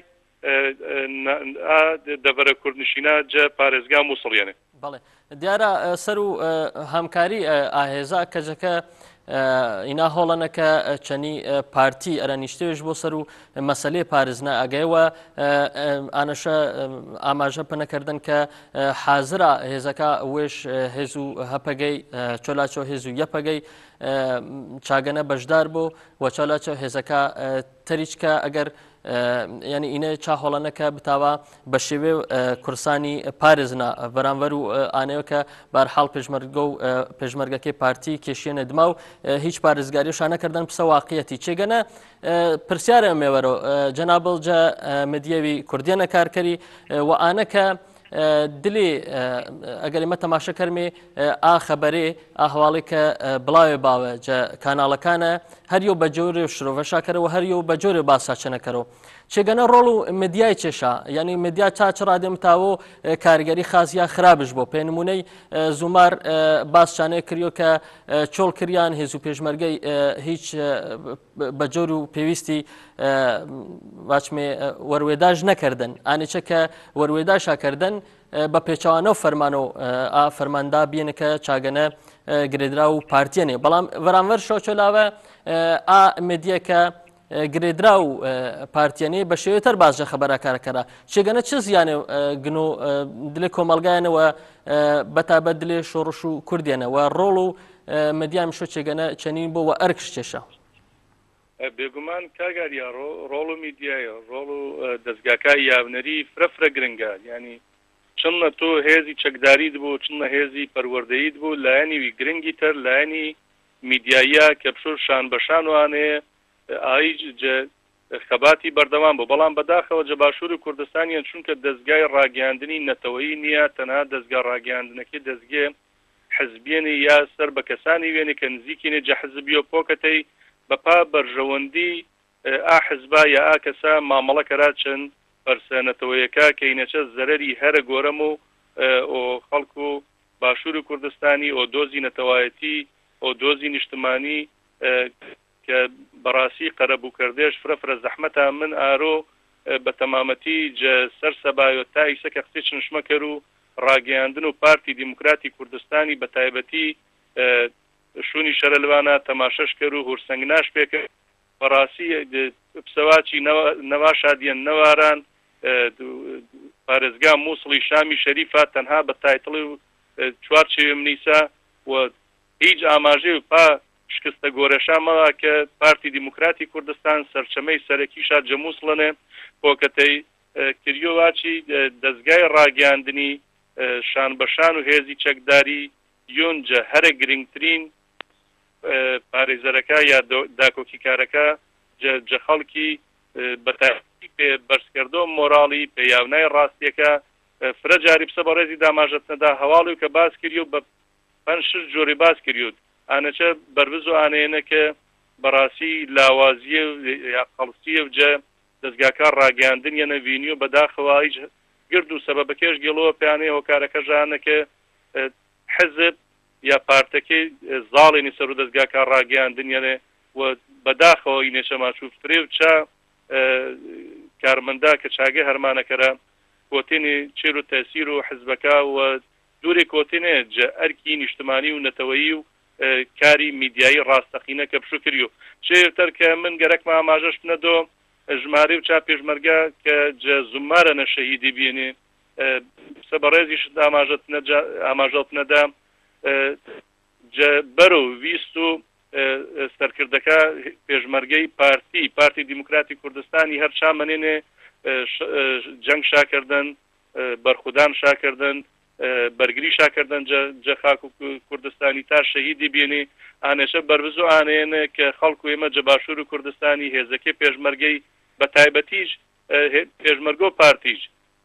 دەبەرە کوردنشینە جە پارێزگا مووسڵیانێ بەڵێ دیارە سەر و هەمکاری ئاهێزا کەجەکە ئینا هۆڵەنەکە چەنی پارتی ئەرەنیشتێش بۆ سەر و مەسەلەی پارێزنە ئەگەیەوە ئانەشە ئاماژە پنەکردن کە حازرە هێزەکە وێش هێز و هەپەگەی چۆلاچۆ هێز و یەپەگەی چاگەنە بەشدار بۆ و چۆلاچۆ هێزەکە تەریچکە ئەگەر ینی ئینە چاهۆڵەنەکە بتاوە بە شێوێ کورسانی پارێزنا بەرامبەر و ئانەیەکە بەرحاڵ پێشمەرگە و پێشمەرگەکەی پارتی کێشیێنە دما و هیچ پارێزگاریشان نەکردن پسە واقعەتی چێگەنە پرسیارە ئەمێوەرەوە جەنابڵ جە مدیەوی کوردیانە کارکەری و ئانەکە دلێ ئەگەر ئێمە تەماشە کەرمێ ئا خەبەرێ ئاهواڵی کە بڵاوێ باوە جە کاناڵەکانە هەریۆ بە جۆرێ شرۆڤەشاکەرەوە هەریۆ بە جۆرێ باساچەنەکەرەوە چێگەنە ڕۆڵ و مدیای چێشا ینی مدیا چاچ ڕادێمتاوە کارگەری خازیا خراپش بۆ پێنمونەی زومار باسچانەیە کردیۆ کە چۆڵ کریان هێز و پێشمەرگەی هیچ بە جۆر و پێویستی واچمێ وەروێداژ نەکردن ئانیچە کە وەروێداشاکردن بە پێچوانە و فەرمانە و ئا فەرماندا بینەکە چاگەنە گرێدرا و پارتیەنێ بەڵام بەرامبەر شۆچۆلاوە ئا مدیەکە گرێدرا و پارتیەنێ بە شێوێتەر بازجە خەبەرەکارەکەرا چێگەنە چ زیانێ گن و دلێ کۆمەلگایەنەوە بەتابەت دلێ شۆڕش و کوردیانەوە ڕۆڵ و مەدیان شۆ چێگەنە چەنین بۆ وە ئەرکش کێشە بێگومان کاگاریا ڕۆڵ و میدیایە ڕۆڵ و دەستگاکای یاونەری فرەفرە گرنگە ینی چنە تۆ هێزی چەکداریت بوو چنە هێزی پەروەردەیت بوو لایەنی گرنگی تر لایەنی میدیایە کە پشور شان بەشان وانەیە ئای خەباتی بەردەوام بوو بەڵام بەداخەوە جە باشووری کوردستانیان چونکە دەستگای ڕاگەاندنی نەتەوەیی نییە تەنها دەستگا ڕاگەاندنەکەی دەستگێ حزبێنی یا سەر بە کەسانی وێنێ کە نزیکینێ جە حزبی و پۆکەتەی بەپا بەرژەوەندی ئا حزبا یا ئا کەسا مامەڵە کەرا چەند بەرسەنەتەوەیەکە کەینەچە زەرەری هەرە گۆرەم و خەڵکو و باشووری کوردستانی ئۆ دۆزی نەتەوایەتی ئۆ دۆزی نیشتمانی کە بەڕاستی قەرەبووکردێش فرەفرە زەحمەتە من ئارۆ بە تەمامەتی سەر سەبایۆ تا ئیسە کە قسەی چنشمەکەر و ڕاگەیاندن و پارتی دیموکراتی کوردستانی بە تایبەتی شوونی شەرەلوانە تەماشەش کرد و هورسەنگناش پێکرد بەڕاستی پسەواچی نەوا شادیان نەواران پارێزگا مووسڵی شامی شەریفە تەنها بە تایتڵی و چوار چێوێ منیسا و هیچ ئاماژەی و پا شکستە گۆرەشا مەوە کە پارتی دیموکراتی کوردستان سەرچەمەی سەرەکیشا جەمووسڵەنێ پۆکەتەی کریۆواچی دەستگای ڕاگەاندنی شان بەشان و هێزی چەکداری یۆنجە هەرە گرنگترین پارێزەرەکە یا داکۆکی کارەکە جە خەڵکی بەتایبەتی پێ بەرزکردۆ مۆراڵی پێیاونای ڕاستیەکە فرە جاری پسە بە ڕێزی داماژەتنەدا هەواڵی کە باس کردی و بە پەنج شش جۆری باس کردیوت ئانەچە بەربز و ئانەیەنە کە بەڕاستی لاوازیە یا قەڵسیە جە دەستگاکە ڕاگەاندن یە نەڤینی و بەداخەوە هیچ گرد و سەبەبەکەش گەڵەوە پێیانەیە هۆکارەکە ژانە کە حزب یا پارتەکەی زاڵێنی سەر و دەستگاکە ڕاگەاندنیانێ و بەداخەوە ئینێچە ماچوفترێ و چا کارمەندا کە چاگە هەرمانەکەرە کۆتێنی چێر و تەسیر و حزبەکە و دوورێ کۆتێنێ جە ئەرکی نیشتمانی و نەتەوەیی و کاری میدیایی ڕاستەقینە کە پشو کردیو چێتر کە من گەرەکمە ئاماژەش بنەدۆ ژمارە و چا پێشمەرگە کە جە زومارە نەشەهیدی بینێ سە بەڕێزیش ئاماژەڵ نەدا بەرە و ویست و سەرکردەکە پێشمەرگەی پارتی پارتی دیموکراتی کوردستانی هەر چامەنێنێ جەنگ شاکردن بەرخودان شاکردن بەرگری شاکردن جە خاک و کوردستانی تا شەهیدی بینێ ئانێشە بەربز و ئانێنە کە خەڵکو ئێمە جە باشوور و کوردستانی هێزەکەی پێشمەرگەی بە تایبەتیش پێشمەرگۆ پارتیش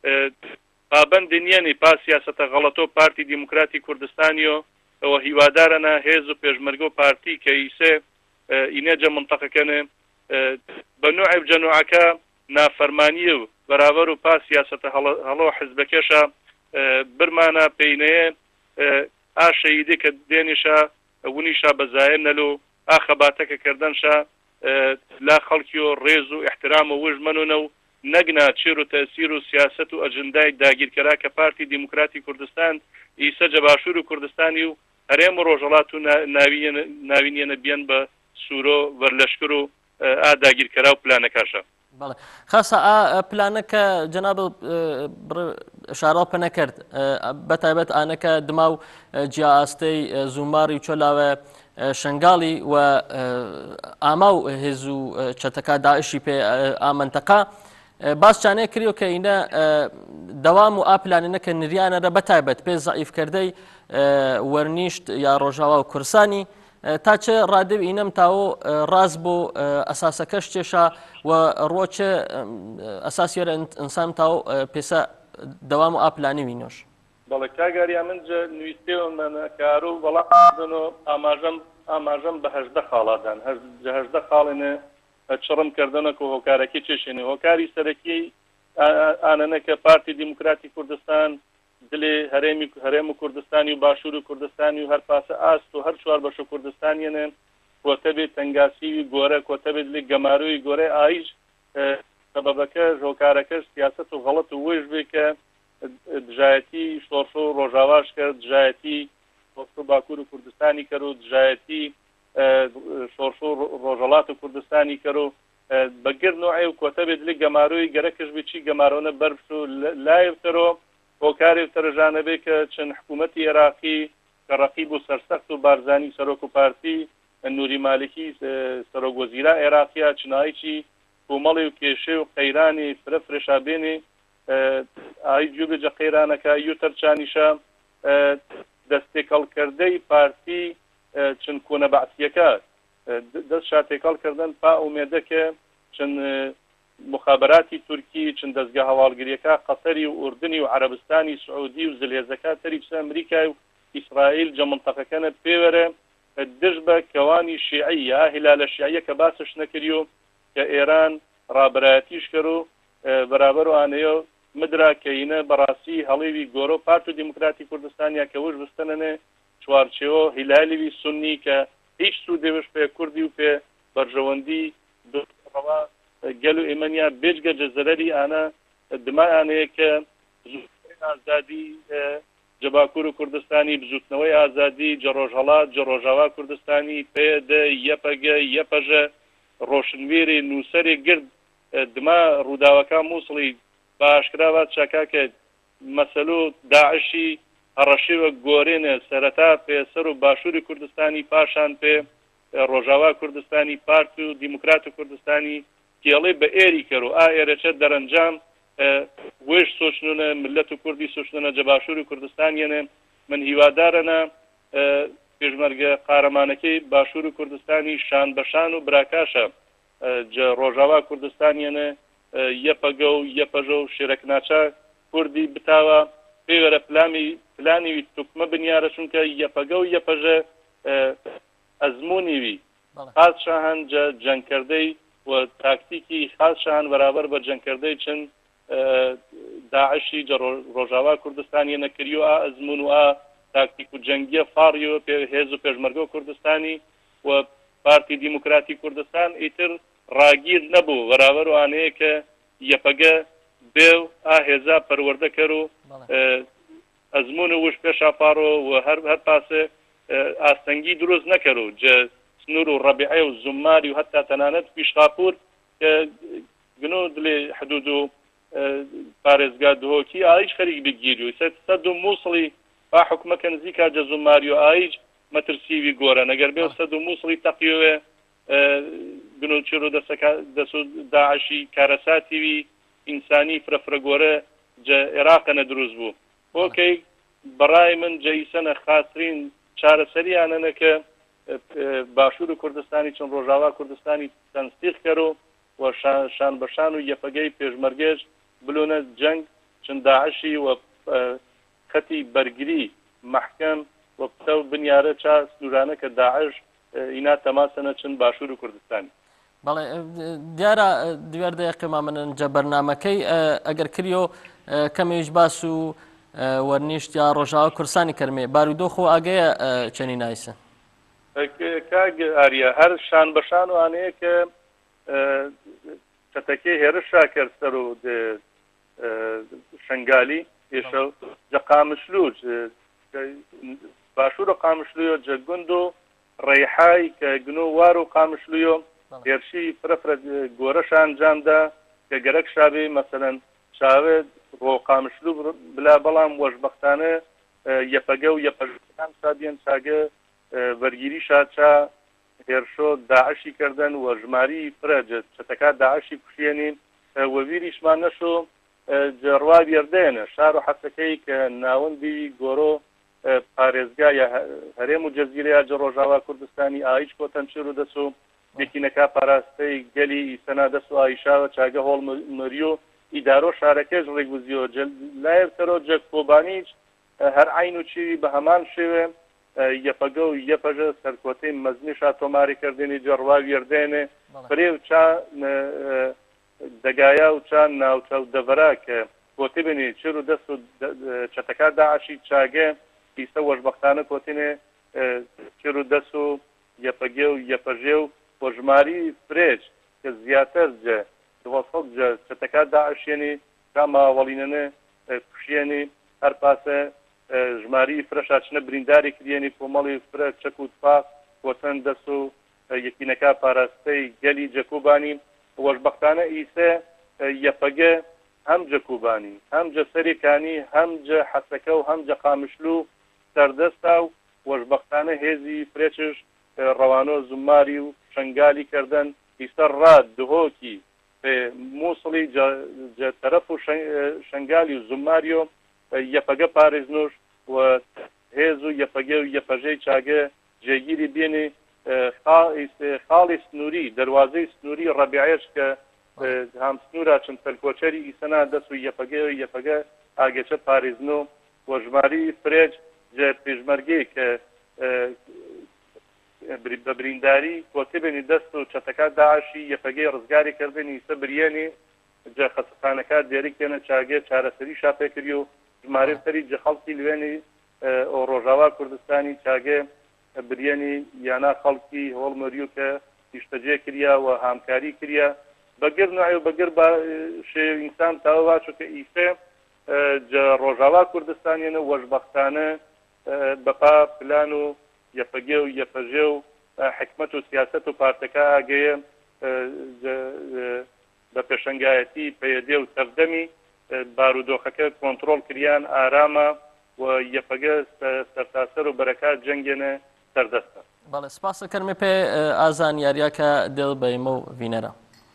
پابەندی نییەنی پا سیاسەتە غەڵەتۆ پارتی دیموکراتی کوردستانیۆ ئەوە هیوادارەنە هێز و پێشمەرگۆ پارتی کە ئیسێ ئینێجە منتەقەکەنێ بە نوعی جەنوعەکە نافەرمانیە و بەرابەر و پا سیاسەتە هەڵۆ حزبەکەشە برمانە پێینەیە ئا شەیدی کە دێنیشە ونیشە بەزایە نەلو ئا خەباتەکە کردنشە لا خەڵکی و ڕێز و احترام و وژمەنونە و نەگنا چێر و تەسیر و سیاست و ئەجندای داگیرکەرا کە پارتی دیموکراتی کوردستان ئیسە جە باشوور و کوردستانی و هەرێم و ڕۆژەڵات و ناوینێنە بیان بە سوورۆ وەرلەشکر و ئا داگیرکەرا و پلانەکەشە خاصە ئا پلانەکە جەناب شارۆ پە نەکرد بەتایبەت ئانەکە دما و جیا ئاستەی زوماری چۆلاوە شنگاڵی و ئاما و هێز و چەتەکە داعشی پێ ئامەنتەقا باس چانەیە کردیەوە کە ئینە دەوام و ئاپلانەکە نریانەرە بەتایبەت پێ زەعیفکردەی وەرنیشت یا ڕۆژاوا و کورسانی تا چه ڕادێ ئینەم تاوە ڕاست بۆ ئەساسەکەش چێشە و ڕۆچە ئەساسیێرە ئینسان تاو پێسە دەوام و ئاپلانی وینۆش بەڵێ کاگاریا من نوویستێومە کار و بەڵام و ئاماژەم ئاماژەم بە هەژدە خاڵادان هەژدە خاڵێنێ چڕمکردنەوە و هۆکارەکەی چێشێنێ هۆکاری سەرەکی ئانەنەکە پارتی دیموکراتی کوردستان دلێ هەرێمی هەرێم و کوردستانی و باشوور و کوردستانی و هەر پاسە ئاست و هەر چوار بەشە کوردستانیێنێ کۆتە بێت تەنگاسیوی گۆرە کۆتە بێت لێ گەماروی گۆرەی ئایش سەبەبەکە هۆکارەکەش سیاست و غەڵەت و وێژ بێ کە دژایەتی شۆڕش و ڕۆژاواش کرد دژایەتی شۆڕش و باکوور و کوردستانی کرد و دژایەتی شۆڕش و ڕۆژەڵات و کوردستانی کرد و بەگرد نوعی و کۆتە بێت لێ گەماروی گەرەکەش بێ گەمارۆنە بەرش و لایەوتەرۆ هۆکاری تەرەژانە بێ کە چەند حکوومەتی عێراقی کە ڕەقیب و سەرسەخت و بارزانی سەرۆک و پارتی نوری مالکی سەرۆک وەزیرا عێراقیە چنایکی کۆمەڵی و کێشێ و قەیرانی فرە فرێشابێنێ ئای جوبێجە قەیرانەکە یوتەرچانیشە دەستێکەڵکردەی پارتی چند کۆنە بەعسیەکە دەست شاتێکەڵکردن پا ئومێدەکە چند مخابراتی تورکی چند دەستگا هەواڵگریەکە قەتەری و ئوردنی و عەرەبستانی سعودی و زلێزەکە تەریبسە ئەمریکای و ئیسرائیل جە منتەقەکەنە پێوەرە دژ بە کەوانی شیعی یا هیلالە شیعیە کە باسش نەکردیۆ کە ئێران ڕابرایەتیش کرد و بەرابەر و ئانەیە مدرا کەینە بەڕاستی هەڵێوی گۆرە و پارتی دیموکراتی کوردستانیا کە وش بستنەنێ چوارچێوە هیلالیوی سنی کە هیچ سوودێوش پێ کوردی و پێ بەرژەوەندی ڕەوا گەل و ئێمەنیا بێجگە جەزەرەری ئانە دمایانەیە کە زووترین ئازادی جەباکوور و کوردستانی بزوتنەوەی ئازادی جەڕۆژهەڵات جەڕۆژاوا کوردستانی پێدە یەپەگە یەپەژە ڕۆشنوێری نووسەرێ گرد دما ڕووداوەکە مووسڵی باشکراوە چاکا کە مەسەلو داعشی هەڕەشێوە گۆرێنە سەرەتا پێسەر و باشووری کوردستانی پاشان پێ ڕۆژاوا کوردستانی پارت و دیموکرات و کوردستانی کێڵێ بە ئێری کرد و ئا ئێرەچە دەرەنجام وێش سۆچنونە ملەت و کوردی سۆچنە جە باشووری کوردستانیەنێ من هیوادارەنە پێشمەرگە قارەمانەکەی باشووری کوردستانی شان بەشان و براکاشە جە ڕۆژاوا کوردستانیەنە یەپەگە و یەپەژە و شێرەک ناچە کوردی بتاوە پێوەرە پلامی پلانی توکمە بنیارە چونکە یەپەگە و یەپەژە ئەزممویوی خاص شاهان جەنگکردەی و تاکتیکی خاص شاهان بەرابەر بە جەنگکردەی چند داعشی ڕۆژاوا کوردستانی نەکردیو ئا ئەزمون و ئا تاکتیک و جەنگیە فاڕیەوە پێ هێز و پێشمەرگە کوردستانی و پارتی دیموکراتی کوردستان ئیتر ڕاگیر نەبوو بەرابەر و ئانەیە کە یەپەگە بێ و ئا هێزا پەروەردە کرد و ئەزمون و وش پێشاپارۆ و هەر هەر پاسێ ئاستەنگی دروست نەکرد و جە سنوور و ڕەبیعە و زوماری و هەتا تەنانەت پیشقاپور کە گنۆ دلێ حدود و پارێزگا دهۆکی ئایش خەریک بگیری و سەد و مووسڵی با حکومەکە نزیکا جە زوماری و ئایج مەترسیوی گۆرە نەگەر بێ سەد و مووسڵی تەقیوێ گنۆ چێر و دەست داعشی کارەساتیوی ئینسانی فرەفرە گۆرە جە عێراقەنە دروست بوو بۆکەی بەڕای من جەیسەنە خاسترین چارەسەریانەنە کە باشوور کوردستانی چون ڕۆژاوا کوردستانی تەنسیق کرد و شان بەشان و یەپەگەی پێشمەرگێش بلونە جەنگ چند داعشی و خەتی بەرگری محکەم و پتە و بنیارە چا سنوورانە کە داعش ئینا تەماسەنە چند باشوور کوردستانی بەڵێ دیارە دوێر دەیەقێما منن جە بەرنامەکەی ئەگەر کریۆ کەمێش باس و وەرنیشت یا ڕۆژاوا کوردستانی کەرمێ بارودۆخ و ئاگەیە چەنی نایسە کاگ ئاریە هەر شان بەشان و ئانەیە کە چەتەکەی هێرشا کرد سەر و شنگالی پێشە جە قامشلوج باشوور و قامشلویۆ جە گوند و ڕێحای کە گنۆ وار و قامشلویۆ هێرشی فرەفرە گۆرەشان جامدا کە گەرەک شابێ مەسەلەن شاوێت ڕۆ قامشلو بلا بەڵام وەشبەختانە یەپەگە و یەپەژان شادیان چاگە وەرگیری شادچا هێرشۆ داعشی کردن و ژماری فرە چەتەکە داعشی کوشێنین وەویریشمان نەشۆ جەڕوا بێردێنە شار و حەسەکەی کە ناوەندی گۆرۆ پارێزگا یا هەرێم و جەزیرەیە جە ڕۆژاوا کوردستانی ئایش کۆتەنچێر و دەس و یەکینەکە پاراستەی گەلی سەنا دەست و ئایشاوە چاگە هۆڵ مەریۆ ئیدارۆ شارەکەش ڕێگوزیۆ لایەرتەرۆ جە کۆبانیچ هەر عین و چیوی بە هەمان شێوێ یەپەگە و یەپەژە سەرکۆتەی مەزنیشا تۆماریکردنی جەڕوا وێردێنێ فرێ و چا دەگایە و چا ناوچە و دەڤەرا کە کۆتی بنی چێر و دەست و چەتەکە داعشی چاگە پیسە وەشبەختانە کۆتینێ چێر و دەست و یەپەگێ و یەپەژێ و وەژماری فرێج کە زیاتر جە دووەسەد جە چەتەکە داعشێنی کا ماوەڵینەنە کوشێنی هەر پاسە ژماری فرەشاچنە برینداری کردێنی کۆمەڵی فرە چەک و تفاق کۆتەن دەست و یەکینەکە پاراستەی گەلی جەکوبانی وەشبەختانە ئیسە یەپەگە هەم جەکوبانی هەم جە سەرێکانی هەم جە حەسەکە و هەم جە قامشلو سەردەستا و وەشبەختانە هێزی فرێچش ڕەوانۆ زماری و شنگالی کردن ئیسەر ڕاد دهۆکی مووسڵی تەرەف و شنگالی و زماریۆ یەپەگە پارێزنوش و هێز و یەپەگە و یەپەژەی چاگە جێگیری بێنێ خاڵی سنووری دەواازەی سنووری ڕەبیعەش کە هەم سنوورا چند پەلکۆچەری ئیسەنا دەست و یەپەگە و یەپەگە ئاگەچە پارێزنۆ و ژماری فرێج پێشمەرگەی کە بە برینداری کۆتبێنی دەست و چەتەکە داعشی یەپەگەی ڕزگاری کردنی سە بریێنێ جە خەسەخانەکە دێریکێنە چاگێ چارەسەری شاپێکردی و ژمارە سەری جە خەڵکی لوێنی ڕۆژاوا کوردستانی چاگێ بریێنی یانا خەڵکی هۆڵمەریو کە پیشتەجێ کردیا و هامکاری کردیا بەگەر نوعی و بەگەر شێ ئینسان تاوە باشە کە ئیفێ جە ڕۆژاوا کوردستانیانە وەشبەختانە بەپا پلان و یەپەگێ و یەپەژێ و حکمت و سیاست و پارتەکە ئاگەیە بە پێشنگایەتی پەیەدێ و سەردەمی بارودۆخەکە کۆنتترۆل کریان ئارامە و یەپەگە سەرتاسەر و بەرەکات جەنگێنە سەردەستە. بەڵێ سپاس دەکەرمێ پێ ئازان یاریاکە دڵ بەیمە و ڤینەرە.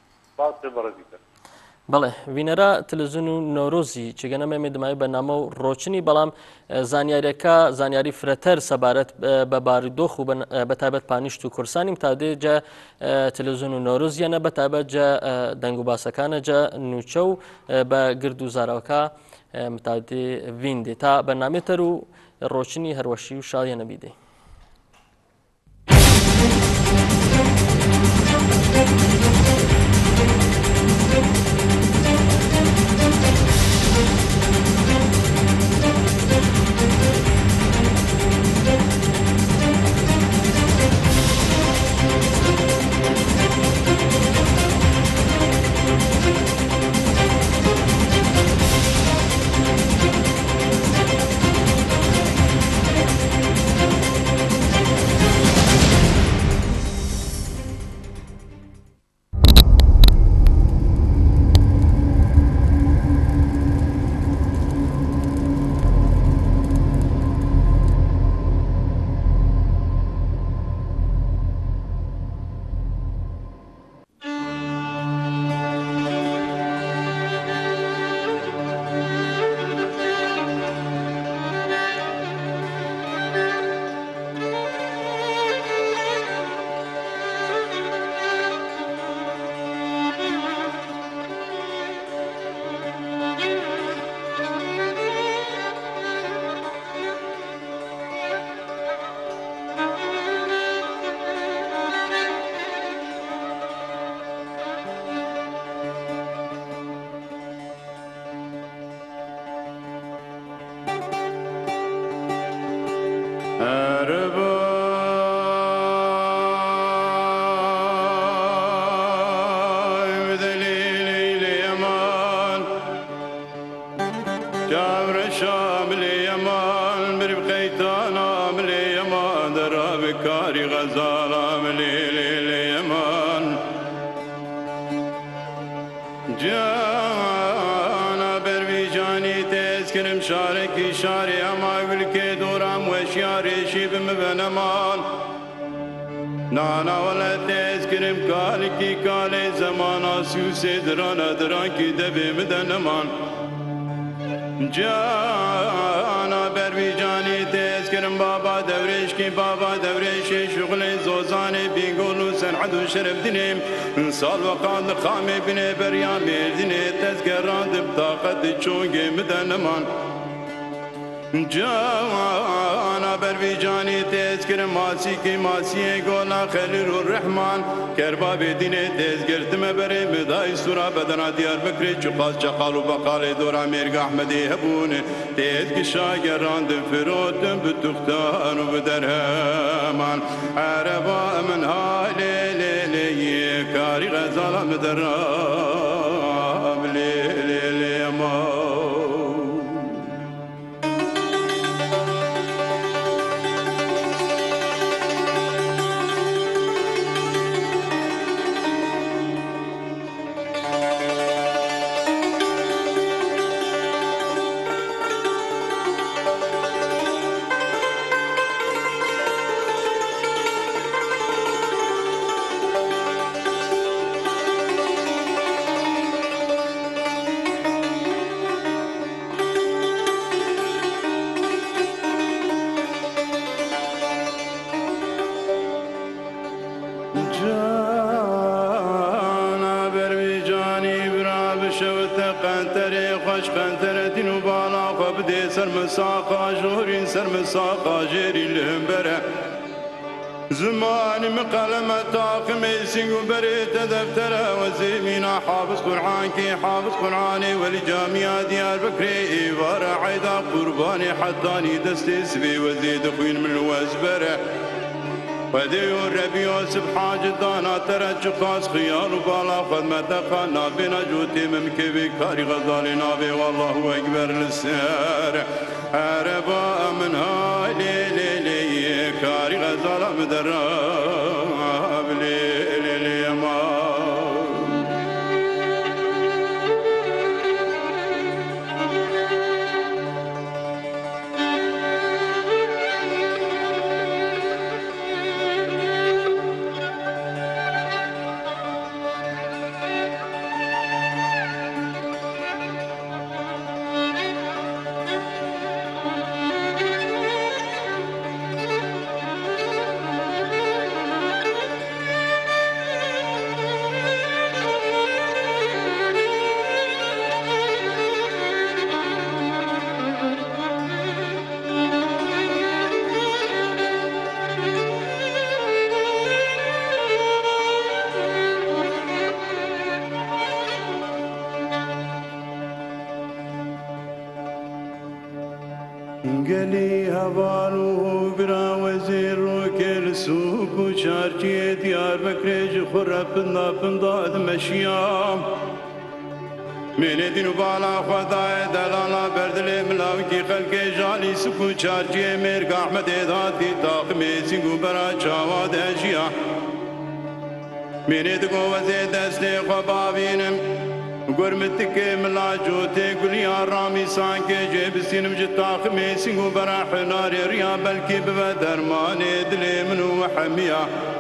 بەڵێ ڤینەرە تەلەڤیزیۆن و نۆرۆزی چگەنەمەمێ دمای بەنامە و ڕۆچنی بەڵام زانیاریەکە زانیاری فرەتەر سەبارەت بە بارودۆخ و بەتابەت پانیشت و کورسانی تادێجە تەلەڤیزیۆن و نۆرۆزیانە بەتابەت جە دەنگ و باسەکانە جە نوچە و بە گرد و زاراوەکە متادێ ڤیندێ تا بەنامێتەر و ڕۆچنی هەروەشی و شاڵیانە بیدێ. نانا ولا تذكرم كالكي كالي زمان اسيوسي درانا دراكي دبي مدنمان جانا بروي جاني تذكرم بابا دوريش كي بابا دوريش شغلي زوزاني بيقولوا سنعد وشرف دنيم انصال وقاد خامي بني بريان ميردني تذكران بطاقة تشوقي مدنمان جانا بروي جاني تذكر ماسي كي ماسي قولا خليل الرحمن كربا بديني تذكرت مبري مداي سورة بدنا ديار بكري چقاس چقالو بقالي دورا ميرق احمدي هبوني تذكر شاقران دفروت بتختان وبدرهمان عربا من هاي لي لي لي كاري غزالة مدرام لي لي لي ما جانا بروی جانی برا بشوت قنتر خوش قنتر دینو بالا خبدی سرمساقا جورین سرمساقا جیری لهمبره زماني مقلمة طاقم يسيق بريت دفتره وزيمينا حافظ قرآن كي حافظ قرآني ولجامعة ديار بكري وارا عيدا قرباني حطاني دستي سبي وزيد خوين من الوزبره وديو الربيو سبحان جدانا ترى جقاس خيال وبالا خدمة خانا بنا جوتي ممكي بكاري غزالي نابي والله أكبر للسير عربا من هاي لي لي لي كاري غزالة مدراب لي لي لي ما قلي هوالو برا وزير وكل سوق وشارجي ديار بكريج خرب بنا بنداد مشيام من دين بالا خداي دلالا بردلي ملاوكي خلقي جالي سكو شارجي ميرق احمد دادي طاقمي سيقو برا جواد اجيا من دقو وزي دستي خبابينم قرمتك ملاجوتي قل يا رامي سانكي جيب سينم جتاخ ميسينغو برا حناري ريا بلكي ببدر ماني دلي منو وحميا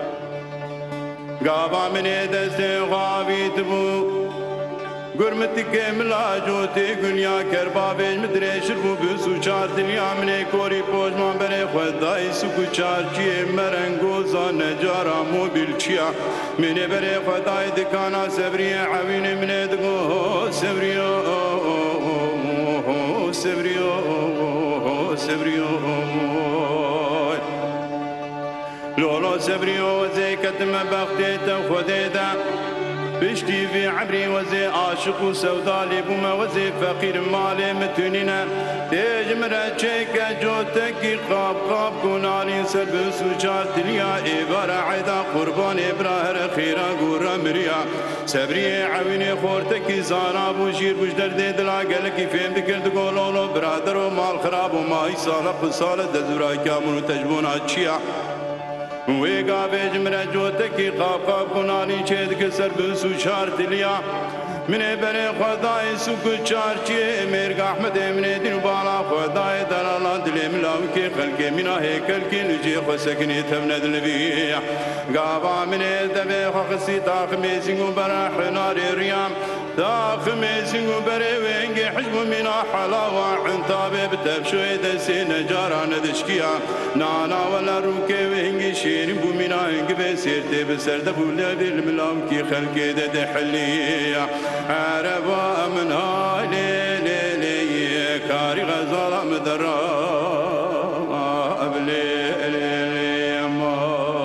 قابا مني دستي غابي تبو قرمتك ملاجوتي قل يا كربابي مدري شربو بسو چار دنيا مني كوري پوش من بري خداي سكو چار چيه مرنگو زان نجارا موبيل چيا مني بري خداي دكانا سبري عوين مني دقو سبريو سبريو سبريو لولو سبريو زي كتم بختي تخديدا بشتي في عبري وزي عاشق وسودالي بوما وزي فقير مالي متونينا تيج مرتشيكا جوتكي قاب قاب كونالي سلبس وشار دليا إبارة عيدا قربان إبراهر خيرا قورا مريا سبري عويني خورتكي زارا بوشير بوشدر دي دلا قلقي فهم دكر دقولولو برادر ومال خراب وما يصالح وصالة دزورا كامون وتجبونا تشيا ويقا بيجمرا جوتكي قاب قاب كونالي چيدك سربس وشار دليا من بني خداي سوق چارچي ميرغ احمد من دين بالا خداي دلالا دلي ملاوكي خلقي منا هيكل كي نجي خسكني تمند النبي غابا من دبي خسي تاخ ميزينغو برا حناري ريام تاخ ميزينغو بري وينغي حجب منا حلاوه عنتابي بتبشوي دسي نجاران دشكيا نانا ولا روكي وينغي شيرين بو منا هنگ بسيرتي بسرد بولا بالملاوكي خلقي دد حليا عربا من هاي لي لي لي كاري غزالة مدراب لي لي لي ما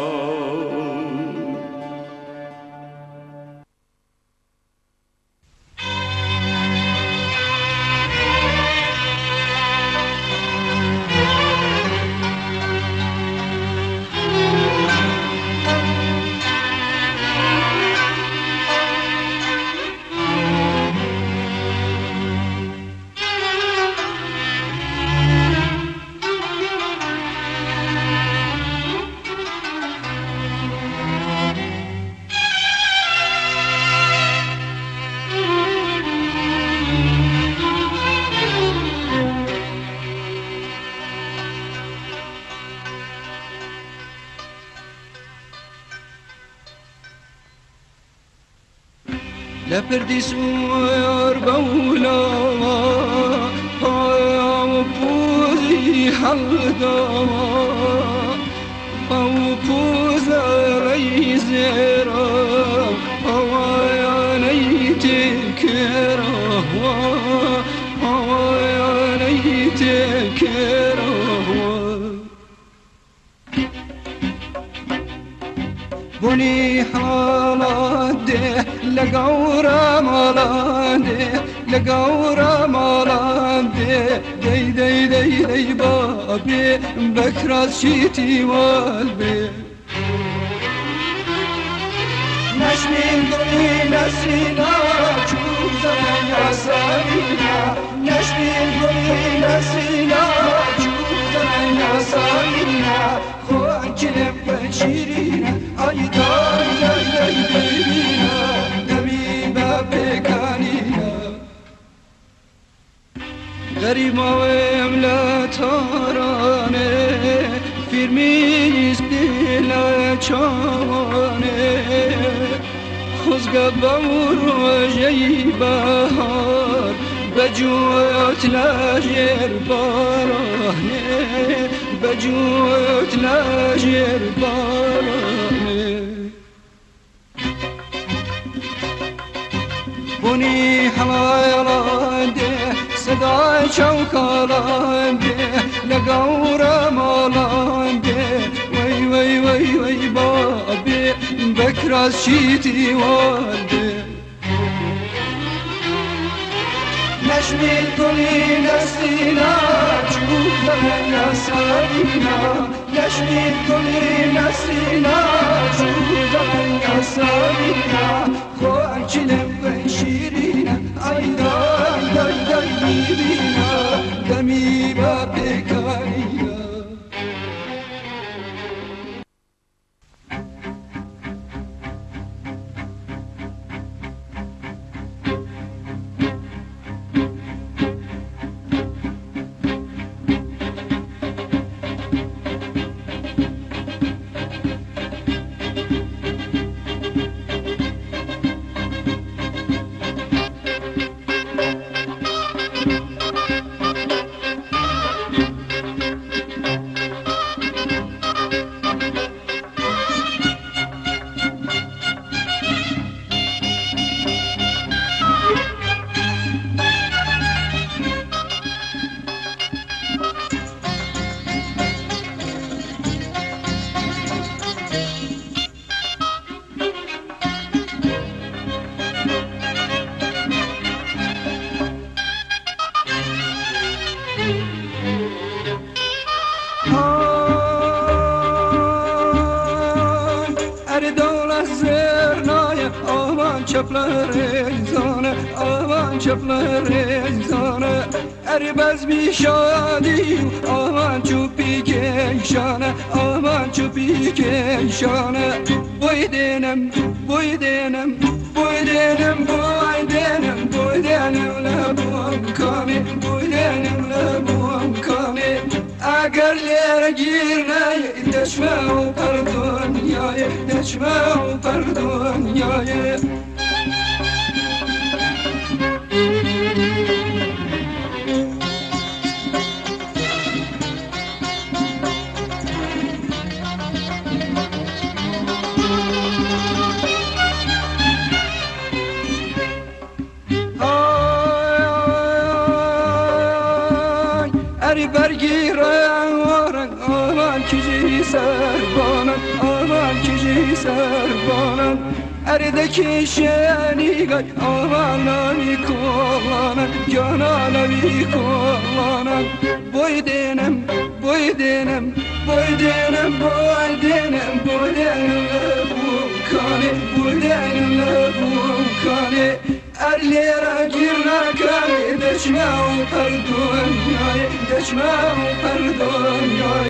لبردي سور بولا هايام بوزي حلقا أو بوزا ريزي حلاده لقورا مالاده لقورا مالاده دي دي دي دي بابي بكراس شيتي والبي نشمين دوني نسينا جوزنا يا سامينا نشمين دوني نسينا جوزنا يا سامينا خوان كلم بشيرينا اي داي داي داي بيبينا دميبا بكانينا غريبا ويملا تارانه فيرميز بلا چانه خزگا بور وجهی بهار بجوت لاجر بارانه بجوت لاجر بارانه بني حلالاده صدای چوکالاده لگورا مالاده وی وی وی وی بابی بکراس شیتی والده نشمي كوني نسينا جودنا يا سالينا نشمي كوني نسينا جودنا يا سالينا خوان چلم بشيرينا اي داي داي داي بيبينا دمي بابكانينا چپلرزانه آوان چپلرزانه اری باز بی شادی آوان چوبی کشانه آوان چوبی کشانه بوی دینم بوی دینم بوی دینم بوی دینم بوی دینم لبوم کانی بوی دینم لبوم کانی اگر لیر گیرنه دشمه پر دنیای دشمه پر دنیای اری برگیرن وارن آمان کجی سربانن آمان کجی سربانن اری دکشنی گای آمان نمی کلانن جانا نمی کلانن بوی دینم بوی دینم بوی دینم بوی دینم بوی دینم لبوم کانی بوی دینم لبوم کانی الليرة جيرنا كان دشماو پر دنياي دشماو پر دنياي